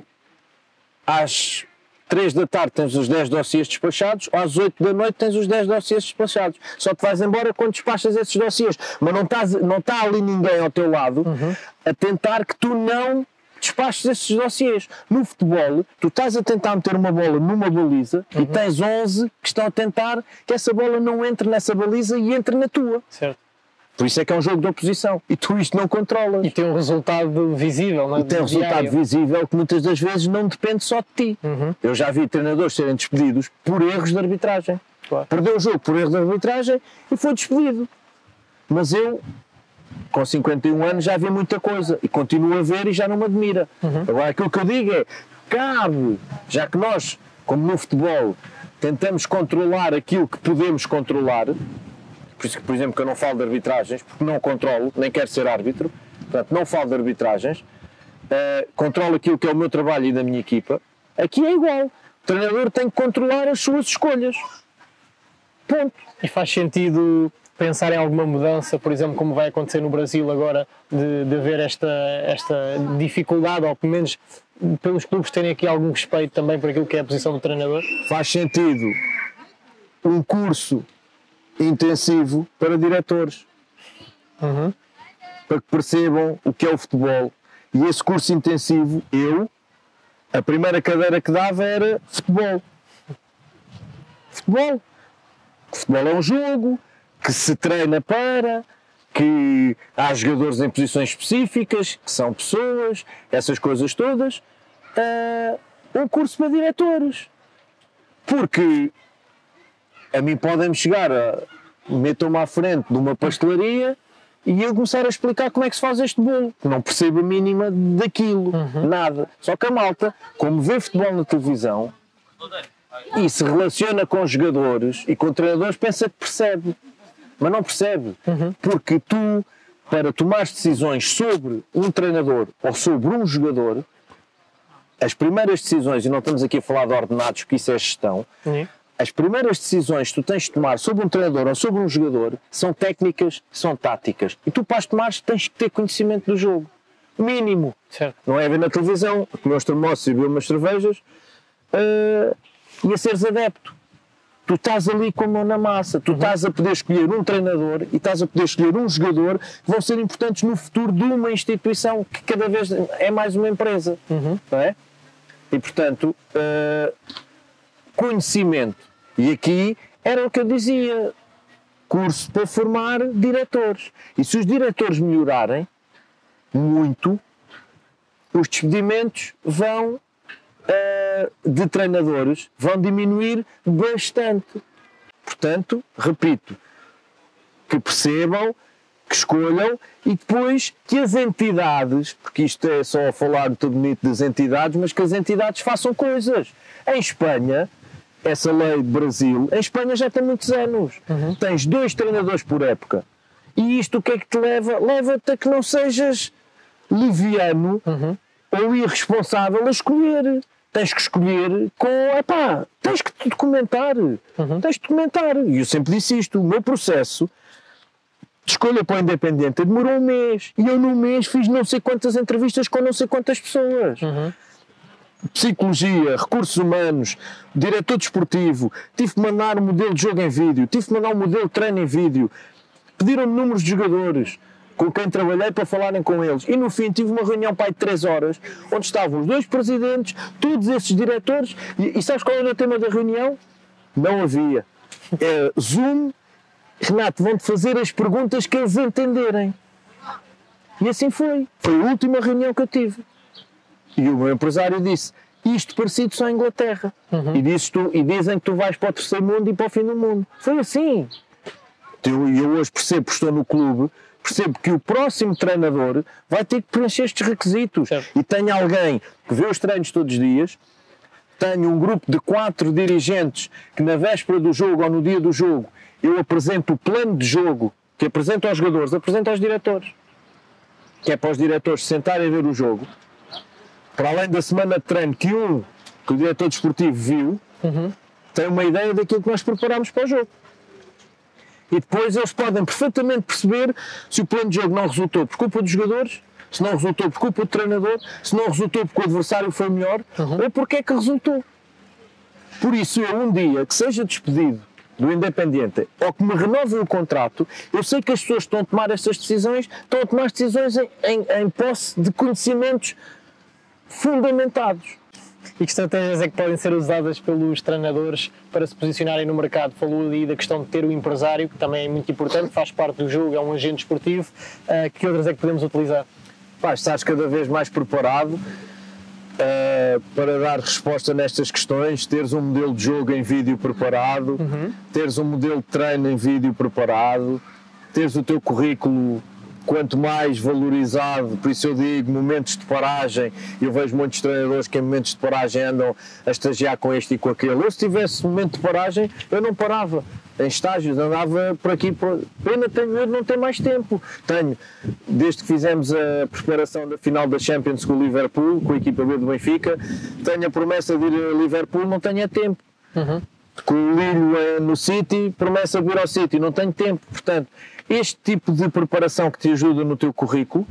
às 3 da tarde tens os 10 dossiês despachados, às 8 da noite tens os 10 dossiês despachados. Só te vais embora quando despachas esses dossiês. Mas não está ali ninguém ao teu lado a tentar que tu não despaches esses dossiês. No futebol, tu estás a tentar meter uma bola numa baliza e tens 11 que estão a tentar que essa bola não entre nessa baliza e entre na tua. Certo. Por isso é que é um jogo de oposição. E tu isto não controlas. E tem um resultado visível, não é? E tem um resultado visível que muitas das vezes não depende só de ti. Eu já vi treinadores serem despedidos por erros de arbitragem. Claro. Perdeu o jogo por erro de arbitragem e foi despedido. Mas eu, com 51 anos, já vi muita coisa. E continuo a ver e já não me admira. Agora, aquilo que eu digo é, cabe, já que nós, como no futebol, tentamos controlar aquilo que podemos controlar. Por isso que, por exemplo, que eu não falo de arbitragens, porque não controlo, nem quero ser árbitro, portanto não falo de arbitragens, controlo aquilo que é o meu trabalho e da minha equipa. Aqui é igual, o treinador tem que controlar as suas escolhas. Ponto. E faz sentido pensar em alguma mudança, por exemplo, como vai acontecer no Brasil agora, de haver esta dificuldade, ou pelo menos pelos clubes terem aqui algum respeito também por aquilo que é a posição do treinador? Faz sentido um curso intensivo para diretores, para que percebam o que é o futebol. E esse curso intensivo, a primeira cadeira que dava era futebol. Futebol é um jogo que se treina para, que há jogadores em posições específicas, que são pessoas, essas coisas todas. Um curso para diretores. Porque a mim podem-me chegar, metam-me à frente de uma pastelaria e eu começar a explicar como é que se faz este bolo. Não percebo a mínima daquilo, nada. Só que a malta, como vê futebol na televisão e se relaciona com jogadores e com treinadores, pensa que percebe. Mas não percebe. Porque tu, para tomar decisões sobre um treinador ou sobre um jogador, as primeiras decisões, e não estamos aqui a falar de ordenados, porque isso é gestão, as primeiras decisões que tu tens de tomar sobre um treinador ou sobre um jogador são técnicas, são táticas. E tu, para as tomares, tens que ter conhecimento do jogo. Mínimo. Certo. Não é ver na televisão, comer os termossos e beber umas cervejas e a seres adepto. Tu estás ali com a mão na massa. Tu estás a poder escolher um treinador e estás a poder escolher um jogador que vão ser importantes no futuro de uma instituição que cada vez é mais uma empresa. Não é? E, portanto, conhecimento. E aqui era o que eu dizia, curso para formar diretores. E se os diretores melhorarem muito, os despedimentos vão de treinadores vão diminuir bastante. Portanto, repito, que percebam, que escolham e depois que as entidades, porque isto é só falar muito bonito das entidades, mas que as entidades façam coisas. Em Espanha, essa lei de Brasil, em Espanha já tem muitos anos. Tens 2 treinadores por época. E isto o que é que te leva? Leva-te a que não sejas liviano ou irresponsável a escolher. Tens que escolher com... tens que te documentar. Tens de documentar. E eu sempre disse isto. O meu processo de escolha para o Independiente demorou um mês. E eu num mês fiz não sei quantas entrevistas com não sei quantas pessoas. Psicologia, recursos humanos, diretor desportivo. Tive que mandar um modelo de jogo em vídeo. Tive que mandar um modelo de treino em vídeo. Pediram-me números de jogadores com quem trabalhei para falarem com eles. E no fim tive uma reunião de 3 horas, onde estavam os 2 presidentes, todos esses diretores, e sabes qual era o tema da reunião? Não havia. Zoom, Renato, vão-te fazer as perguntas que eles entenderem. E assim foi. Foi a última reunião que eu tive. E o meu empresário disse, isto parecido só em Inglaterra. E dizem que tu vais para o terceiro mundo e para o fim do mundo. Foi assim. E eu hoje percebo que estou no clube, percebo que o próximo treinador vai ter que preencher estes requisitos. Certo. E tenho alguém que vê os treinos todos os dias, tenho um grupo de 4 dirigentes que na véspera do jogo ou no dia do jogo eu apresento o plano de jogo, que apresento aos jogadores, apresento aos diretores. Que é para os diretores sentarem a ver o jogo, para além da semana de treino que o diretor desportivo viu, tem uma ideia daquilo que nós preparamos para o jogo. E depois eles podem perfeitamente perceber se o plano de jogo não resultou por culpa dos jogadores, se não resultou por culpa do treinador, se não resultou porque o adversário foi melhor, ou porque é que resultou. Por isso, eu um dia que seja despedido do Independiente ou que me renovem o contrato, eu sei que as pessoas que estão a tomar estas decisões, estão a tomar as decisões em posse de conhecimentos fundamentados. E que estratégias é que podem ser usadas pelos treinadores para se posicionarem no mercado? Falou ali da questão de ter o empresário, que também é muito importante, faz parte do jogo, é um agente esportivo. Que outras é que podemos utilizar? Estás cada vez mais preparado para dar resposta nestas questões, teres um modelo de jogo em vídeo preparado, teres um modelo de treino em vídeo preparado, teres o teu currículo quanto mais valorizado. Por isso eu digo, momentos de paragem, eu vejo muitos treinadores que em momentos de paragem andam a estagiar com este e com aquele. Eu, se tivesse momento de paragem, eu não parava em estágios, andava por aqui. Pena tenho eu de não ter mais tempo. Tenho, desde que fizemos a preparação da final da Champions com o Liverpool, com a equipa B do Benfica, tenho a promessa de ir a Liverpool, não tenho tempo. Com o Lille no City, promessa de ir ao City, não tenho tempo. Portanto, este tipo de preparação que te ajuda no teu currículo,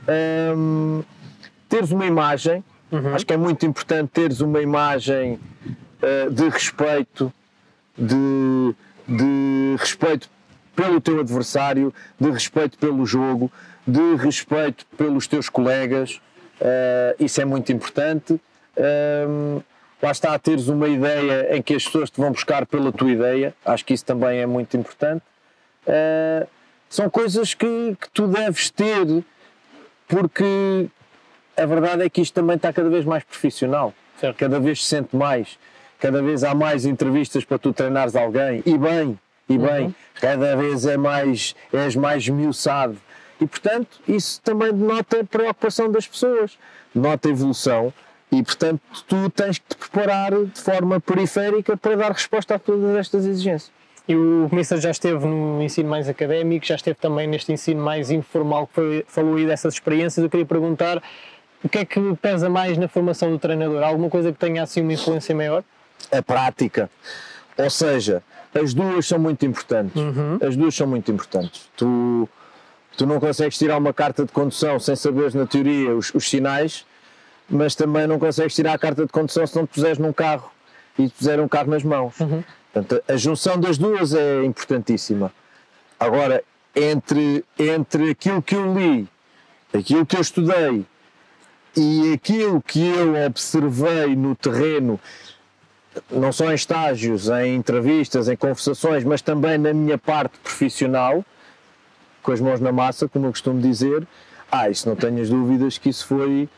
teres uma imagem, acho que é muito importante teres uma imagem de respeito, de respeito pelo teu adversário, de respeito pelo jogo, de respeito pelos teus colegas, isso é muito importante. Lá está, a teres uma ideia em que as pessoas te vão buscar pela tua ideia, acho que isso também é muito importante. São coisas que tu deves ter, porque a verdade é que isto também está cada vez mais profissional. Certo. Cada vez se sente mais, cada vez há mais entrevistas para tu treinares alguém, e bem, cada vez és mais esmiuçado. E portanto, isso também denota a preocupação das pessoas, denota a evolução, e portanto tu tens que te preparar de forma periférica para dar resposta a todas estas exigências. E o Mister já esteve no ensino mais académico, já esteve também neste ensino mais informal, que falou aí dessas experiências. Eu queria perguntar, o que é que pesa mais na formação do treinador? Alguma coisa que tenha assim uma influência maior? A prática. Ou seja, as duas são muito importantes. As duas são muito importantes. Tu não consegues tirar uma carta de condução sem saberes na teoria os sinais, mas também não consegues tirar a carta de condução se não te puseres num carro e te puser um carro nas mãos. Portanto, a junção das duas é importantíssima. Agora, entre aquilo que eu li, aquilo que eu estudei e aquilo que eu observei no terreno, não só em estágios, em entrevistas, em conversações, mas também na minha parte profissional, com as mãos na massa, como eu costumo dizer, isso não tenhas dúvidas que isso foi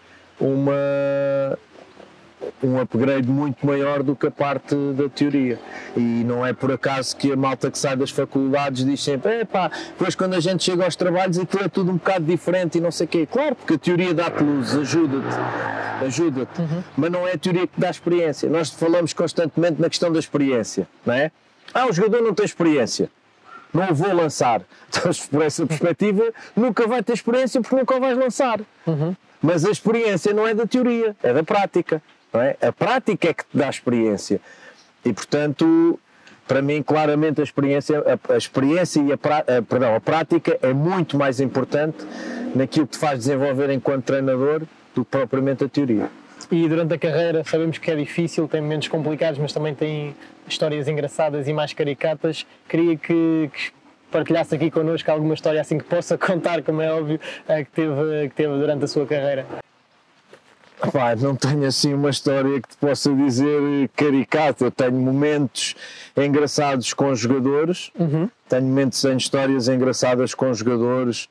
um upgrade muito maior do que a parte da teoria. E não é por acaso que a malta que sai das faculdades diz sempre: depois quando a gente chega aos trabalhos aquilo é tudo um bocado diferente e não sei o quê. Claro, porque a teoria dá-te luz, ajuda-te, mas não é a teoria que dá experiência. Nós falamos constantemente na questão da experiência, não é? O jogador não tem experiência, não o vou lançar. Então, por essa perspectiva, nunca vai ter experiência porque nunca o vais lançar. Mas a experiência não é da teoria, é da prática. Não é? A prática é que te dá experiência. E, portanto, para mim, claramente, a experiência e a prática é muito mais importante naquilo que te faz desenvolver enquanto treinador do que propriamente a teoria. E durante a carreira sabemos que é difícil, tem momentos complicados, mas também tem histórias engraçadas e mais caricatas. Queria que partilhasse aqui connosco alguma história assim que possa contar, como é óbvio, que teve durante a sua carreira. Não tenho assim uma história que te possa dizer caricata. Eu tenho momentos engraçados com os jogadores, tenho momentos em histórias engraçadas com os jogadores,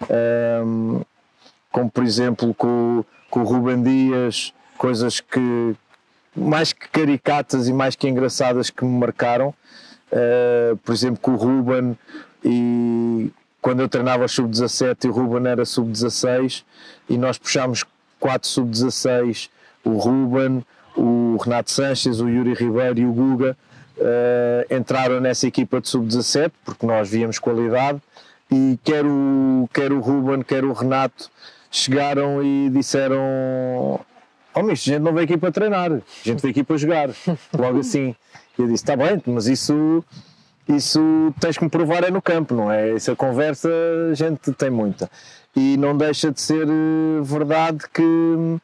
como por exemplo com o Rúben Dias, coisas que mais que caricatas e mais que engraçadas que me marcaram. Por exemplo, com o Rúben, e quando eu treinava sub-17 e o Rúben era sub-16 e nós puxámos 4 sub-16, o Rúben, o Renato Sanches, o Yuri Ribeiro e o Guga entraram nessa equipa de sub-17 porque nós víamos qualidade, e quer o Rúben, quer o Renato chegaram e disseram: misto, a gente não veio aqui para treinar, a gente veio aqui para jogar, logo assim. E eu disse: está bem, mas isso tens que me provar é no campo, não é? Essa conversa a gente tem muita. E não deixa de ser verdade que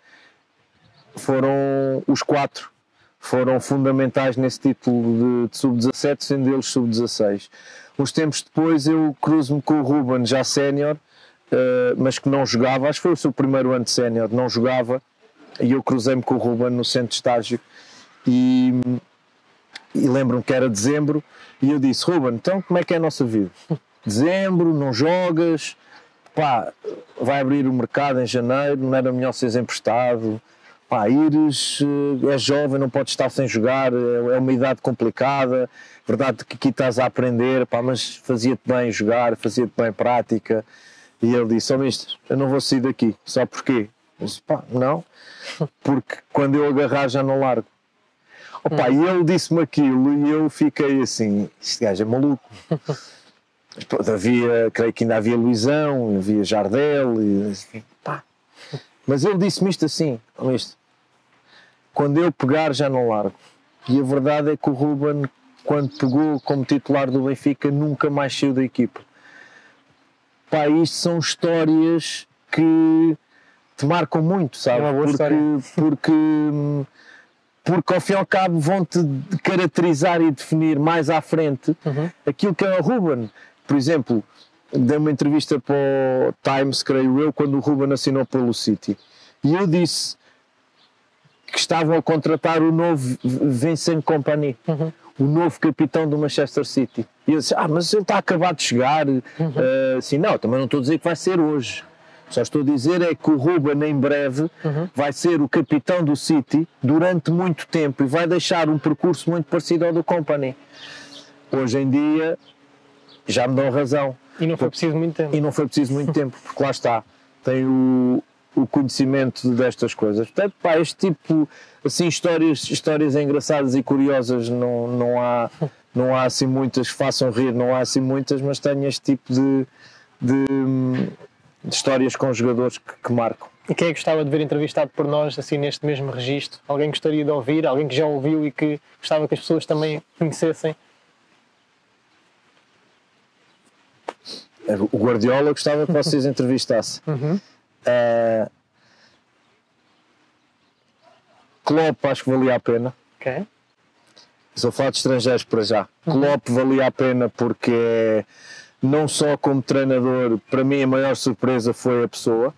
os 4 foram fundamentais nesse título de sub-17, sendo eles sub-16. Uns tempos depois eu cruzo-me com o Rúben, já sénior, mas que não jogava, acho que foi o seu primeiro ano de sénior, não jogava, e eu cruzei-me com o Rúben no centro de estágio e lembro-me que era dezembro, e eu disse: Rúben, então como é que é a nossa vida? Dezembro, não jogas, vai abrir o mercado em janeiro, não era melhor seres emprestado, ires, és jovem, não podes estar sem jogar, é uma idade complicada, verdade que aqui estás a aprender, mas fazia-te bem jogar, fazia-te bem prática. E ele disse: mister, eu não vou sair daqui, só porquê? Eu disse: não, porque quando eu agarrar já não largo. E ele disse-me aquilo e eu fiquei assim: este gajo é maluco. Creio que ainda havia Luizão, havia Jardel, mas ele disse-me isto assim: quando eu pegar já não largo. E a verdade é que o Rúben, quando pegou como titular do Benfica, nunca mais saiu da equipa. Isto são histórias que te marcam muito, sabe? Porque ao fim e ao cabo vão-te caracterizar e definir mais à frente aquilo que é o Rúben. Por exemplo, dei uma entrevista para o Times, creio eu, quando o Rúben assinou pelo City. E eu disse que estavam a contratar o novo Vincent Kompany, o novo capitão do Manchester City. E eu disse: mas ele está acabado de chegar. Não, também não estou a dizer que vai ser hoje. Só estou a dizer é que o Rúben em breve vai ser o capitão do City durante muito tempo e vai deixar um percurso muito parecido ao do Kompany. Hoje em dia já me dão razão. E não foi preciso muito tempo. Porque lá está, tem o conhecimento destas coisas. Portanto, este tipo, assim, histórias engraçadas e curiosas não há assim muitas que façam rir, não há assim muitas, mas tenho este tipo de histórias com jogadores que marcam. E quem é que gostava de ver entrevistado por nós, assim, neste mesmo registro? Alguém gostaria de ouvir? Alguém que já ouviu e que gostava que as pessoas também conhecessem? O Guardiola gostava que vocês entrevistassem. Klopp acho que valia a pena. Ok. Estou a falar de estrangeiros para já. Klopp valia a pena porque não só como treinador, para mim a maior surpresa foi a pessoa.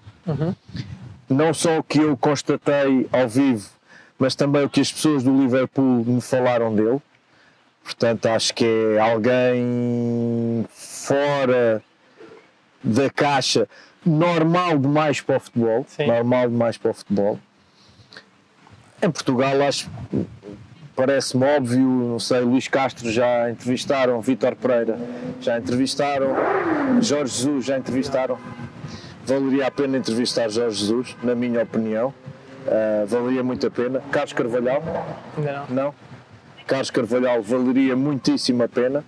Não só o que eu constatei ao vivo, mas também o que as pessoas do Liverpool me falaram dele. Portanto, acho que é alguém fora da caixa, normal demais para o futebol. Sim. Normal demais para o futebol. Em Portugal, acho, parece-me óbvio, não sei, Luís Castro já entrevistaram, Vítor Pereira já entrevistaram, Jorge Jesus já entrevistaram. Valeria a pena entrevistar Jorge Jesus, na minha opinião. Valeria muito a pena. Carlos Carvalhal? Ainda não. Não? Carlos Carvalhal valeria muitíssimo a pena.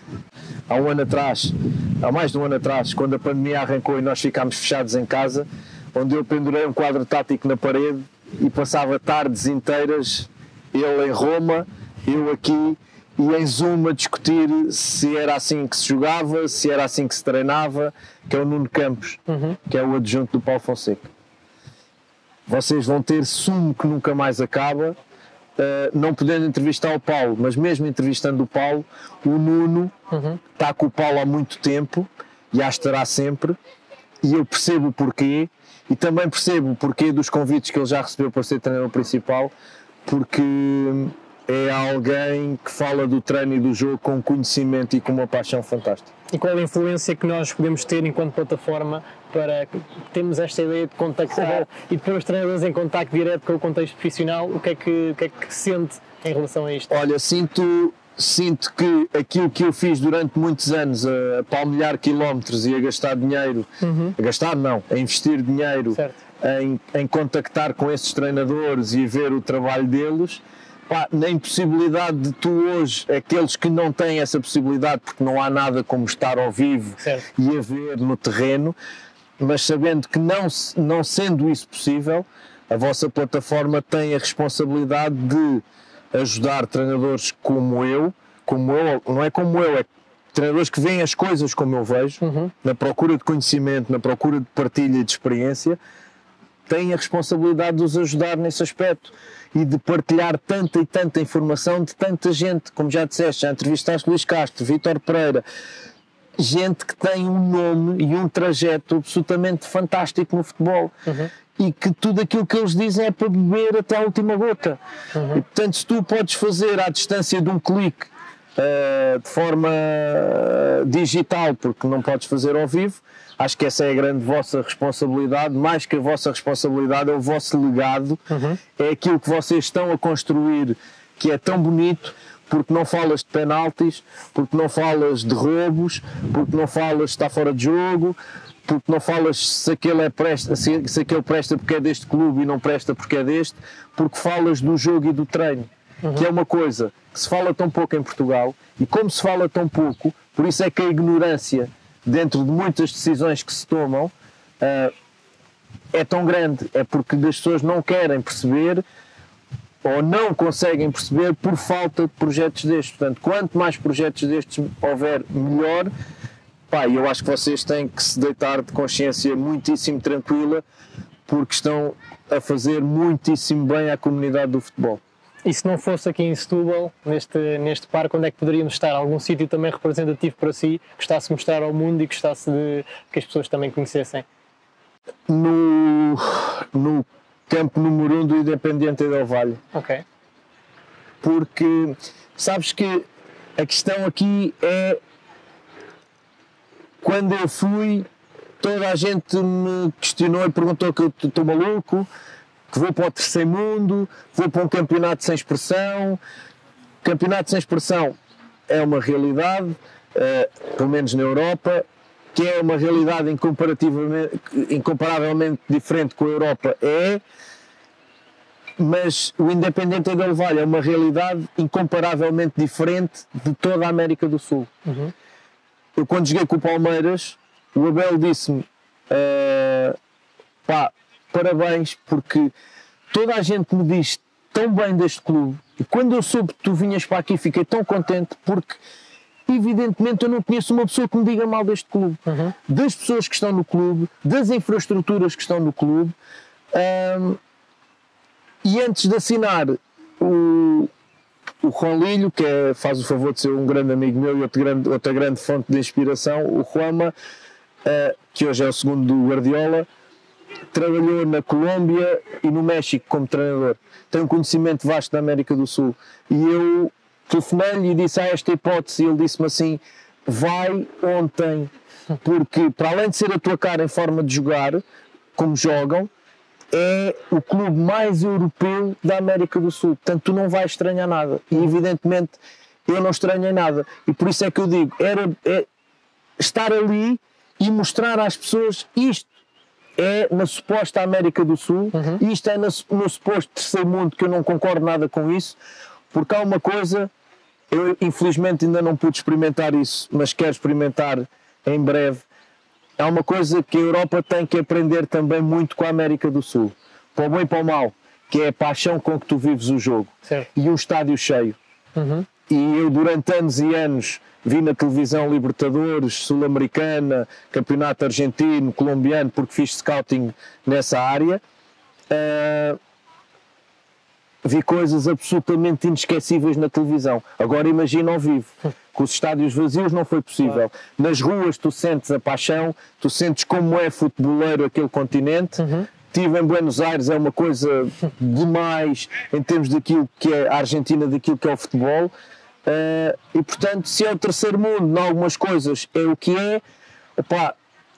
Há mais de um ano atrás, quando a pandemia arrancou e nós ficámos fechados em casa, onde eu pendurei um quadro tático na parede e passava tardes inteiras, ele em Roma, eu aqui, e em Zoom a discutir se era assim que se jogava, se era assim que se treinava, que é o Nuno Campos, que é o adjunto do Paulo Fonseca. Vocês vão ter sumo que nunca mais acaba, não podendo entrevistar o Paulo, mas mesmo entrevistando o Paulo, o Nuno está com o Paulo há muito tempo, e acho que estará sempre, e eu percebo o porquê, e também percebo o porquê dos convites que ele já recebeu para ser treinador principal, porque é alguém que fala do treino e do jogo com conhecimento e com uma paixão fantástica. E qual a influência que nós podemos ter enquanto plataforma para termos esta ideia de contactar e de pôr os treinadores em contacto direto com o contexto profissional? O que é que sente em relação a isto? Olha, sinto que aquilo que eu fiz durante muitos anos, a palmilhar quilómetros e a gastar dinheiro, a investir dinheiro em contactar com esses treinadores e ver o trabalho deles, na impossibilidade de tu hoje, aqueles que não têm essa possibilidade, porque não há nada como estar ao vivo e a ver no terreno, mas sabendo que não sendo isso possível, a vossa plataforma tem a responsabilidade de ajudar treinadores como eu, não é como eu, é treinadores que veem as coisas como eu vejo, na procura de conhecimento, na procura de partilha e de experiência, têm a responsabilidade de os ajudar nesse aspecto e de partilhar tanta e tanta informação de tanta gente, como já disseste, já entrevistaste Luís Castro, Vítor Pereira, gente que tem um nome e um trajeto absolutamente fantástico no futebol. E que tudo aquilo que eles dizem é para beber até a última gota. E portanto, se tu podes fazer à distância de um clique, de forma digital, porque não podes fazer ao vivo, acho que essa é a grande vossa responsabilidade. Mais que a vossa responsabilidade, é o vosso legado, é aquilo que vocês estão a construir, que é tão bonito, porque não falas de penaltis, porque não falas de roubos, porque não falas de estar fora de jogo, porque não falas se aquele presta porque é deste clube e não presta porque é deste, porque falas do jogo e do treino, que é uma coisa que se fala tão pouco em Portugal, e como se fala tão pouco, por isso é que a ignorância dentro de muitas decisões que se tomam é tão grande, é porque as pessoas não querem perceber ou não conseguem perceber por falta de projetos destes. Portanto, quanto mais projetos destes houver, melhor. Eu acho que vocês têm que se deitar de consciência muitíssimo tranquila, porque estão a fazer muitíssimo bem à comunidade do futebol. E se não fosse aqui em Setúbal, neste parque, onde é que poderíamos estar? Algum sítio também representativo para si, gostasse de mostrar ao mundo e gostasse de que as pessoas também conhecessem? No campo número 1 do Independiente del Valle. Ok. Porque, sabes que a questão aqui é, quando eu fui, toda a gente me questionou e perguntou que eu estou maluco, que vou para o terceiro mundo, vou para um campeonato sem expressão. Campeonato sem expressão é uma realidade, pelo menos na Europa, que é uma realidade incomparavelmente diferente com a Europa, mas o Independiente del Valle é uma realidade incomparavelmente diferente de toda a América do Sul. Eu, quando joguei com o Palmeiras, o Abel disse-me, pá, parabéns, porque toda a gente me diz tão bem deste clube, e quando eu soube que tu vinhas para aqui fiquei tão contente, porque evidentemente eu não conheço uma pessoa que me diga mal deste clube, das pessoas que estão no clube, das infraestruturas que estão no clube. E antes de assinar o Juanlilho, que faz o favor de ser um grande amigo meu e outra grande fonte de inspiração, o Juanma, que hoje é o segundo do Guardiola, trabalhou na Colômbia e no México como treinador, tem um conhecimento vasto da América do Sul, e eu telefonei-lhe e disse: há esta hipótese, e ele disse-me assim: vai ontem, porque para além de ser a tua cara em forma de jogar, como jogam, é o clube mais europeu da América do Sul, portanto tu não vais estranhar nada, e evidentemente eu não estranhei nada, e por isso é que eu digo, estar ali e mostrar às pessoas isto é na suposta América do Sul, isto é no suposto terceiro mundo, que eu não concordo nada com isso, porque há uma coisa, eu infelizmente ainda não pude experimentar isso, mas quero experimentar em breve. Há uma coisa que a Europa tem que aprender também muito com a América do Sul, para o bem e para o mal, que é a paixão com que tu vives o jogo. Certo. E um estádio cheio. E eu durante anos e anos vi na televisão Libertadores, Sul-Americana, Campeonato Argentino, Colombiano, porque fiz scouting nessa área. Vi coisas absolutamente inesquecíveis na televisão. Agora imagina ao vivo. Com os estádios vazios não foi possível. Nas ruas tu sentes a paixão, tu sentes como é futeboleiro aquele continente. Estive em Buenos Aires, é uma coisa demais em termos daquilo que é a Argentina, daquilo que é o futebol. E portanto, se é o terceiro mundo, em algumas coisas é o que é, opá,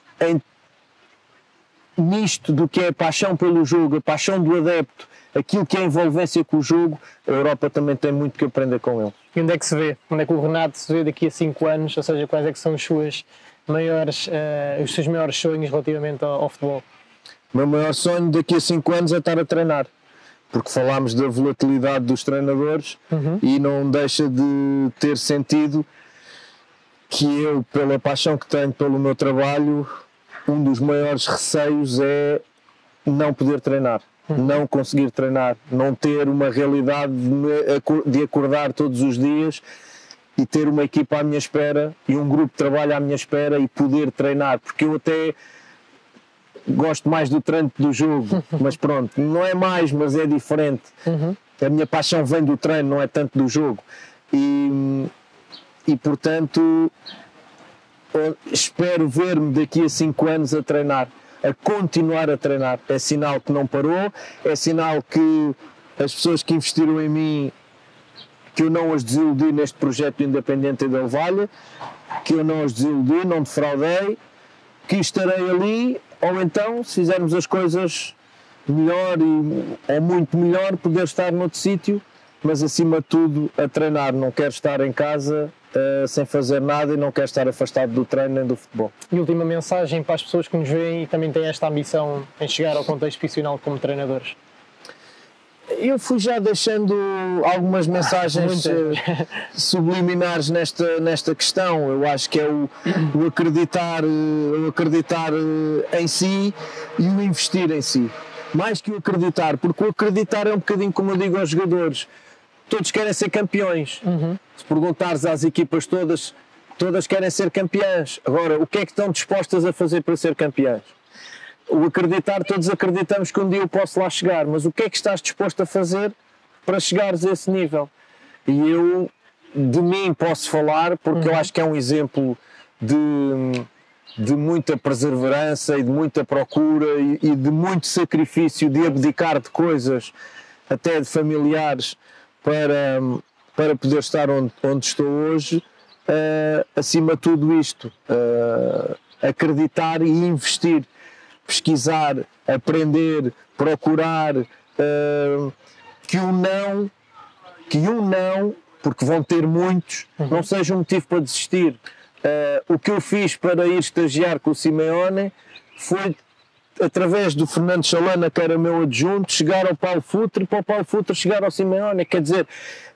nisto do que é a paixão pelo jogo, a paixão do adepto, aquilo que é a envolvência com o jogo, a Europa também tem muito que aprender com ele. E onde é que se vê? Onde é que o Renato se vê daqui a 5 anos? Ou seja, quais é que são os seus maiores sonhos relativamente ao futebol? O meu maior sonho daqui a 5 anos é estar a treinar, porque falámos da volatilidade dos treinadores e não deixa de ter sentido que eu, pela paixão que tenho pelo meu trabalho, um dos maiores receios é não poder treinar. Não conseguir treinar, não ter uma realidade de acordar todos os dias e ter uma equipa à minha espera e um grupo de trabalho à minha espera e poder treinar, porque eu até gosto mais do treino do jogo, mas pronto, não é mais, mas é diferente. A minha paixão vem do treino, não é tanto do jogo, e portanto espero ver-me daqui a 5 anos a treinar, a continuar a treinar. É sinal que não parou, é sinal que as pessoas que investiram em mim, que eu não as desiludi neste projeto independente da Valha, que eu não as desiludi, não defraudei, que estarei ali, ou então, se fizermos as coisas melhor ou muito melhor, poder estar noutro sítio, mas acima de tudo a treinar. Não quero estar em casa sem fazer nada e não quero estar afastado do treino nem do futebol. E última mensagem para as pessoas que nos veem e também têm esta ambição em chegar ao contexto profissional como treinadores? Eu fui já deixando algumas mensagens subliminares nesta questão. Eu acho que é o acreditar em si e o investir em si. Mais que o acreditar, porque o acreditar é um bocadinho como eu digo aos jogadores. Todos querem ser campeões. Se perguntares às equipas todas querem ser campeãs. Agora, o que é que estão dispostas a fazer para ser campeãs? O acreditar, todos acreditamos que um dia eu posso lá chegar, mas o que é que estás disposto a fazer para chegares a esse nível? E eu, de mim, posso falar, porque eu acho que é um exemplo de muita perseverança e de muita procura e de muito sacrifício, de abdicar de coisas, até de familiares, para poder estar onde estou hoje. Acima de tudo isto, acreditar e investir. Pesquisar, aprender, procurar, que um não, porque vão ter muitos, não seja um motivo para desistir. O que eu fiz para ir estagiar com o Simeone foi, através do Fernando Chalana, que era meu adjunto, chegar ao Paulo Futre, para o Paulo Futre chegar ao Simeone. Quer dizer,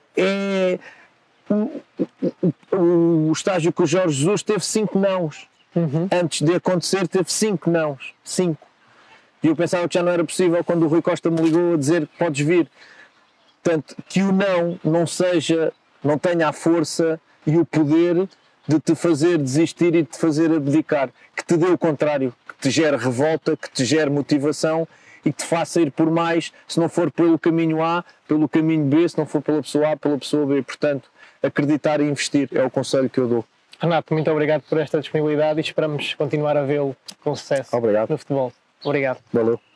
o estágio com o Jorge Jesus teve 5 nãos. Antes de acontecer teve 5 nãos. 5. E eu pensava que já não era possível quando o Rui Costa me ligou a dizer que podes vir. Portanto, que o não tenha a força e o poder de te fazer desistir e de te fazer abdicar. Que te dê o contrário, que te gere revolta, que te gere motivação e que te faça ir por mais, se não for pelo caminho A, pelo caminho B, se não for pela pessoa A, pela pessoa B. Portanto, acreditar e investir é o conselho que eu dou. Renato, muito obrigado por esta disponibilidade e esperamos continuar a vê-lo com sucesso no futebol. Obrigado. Valeu.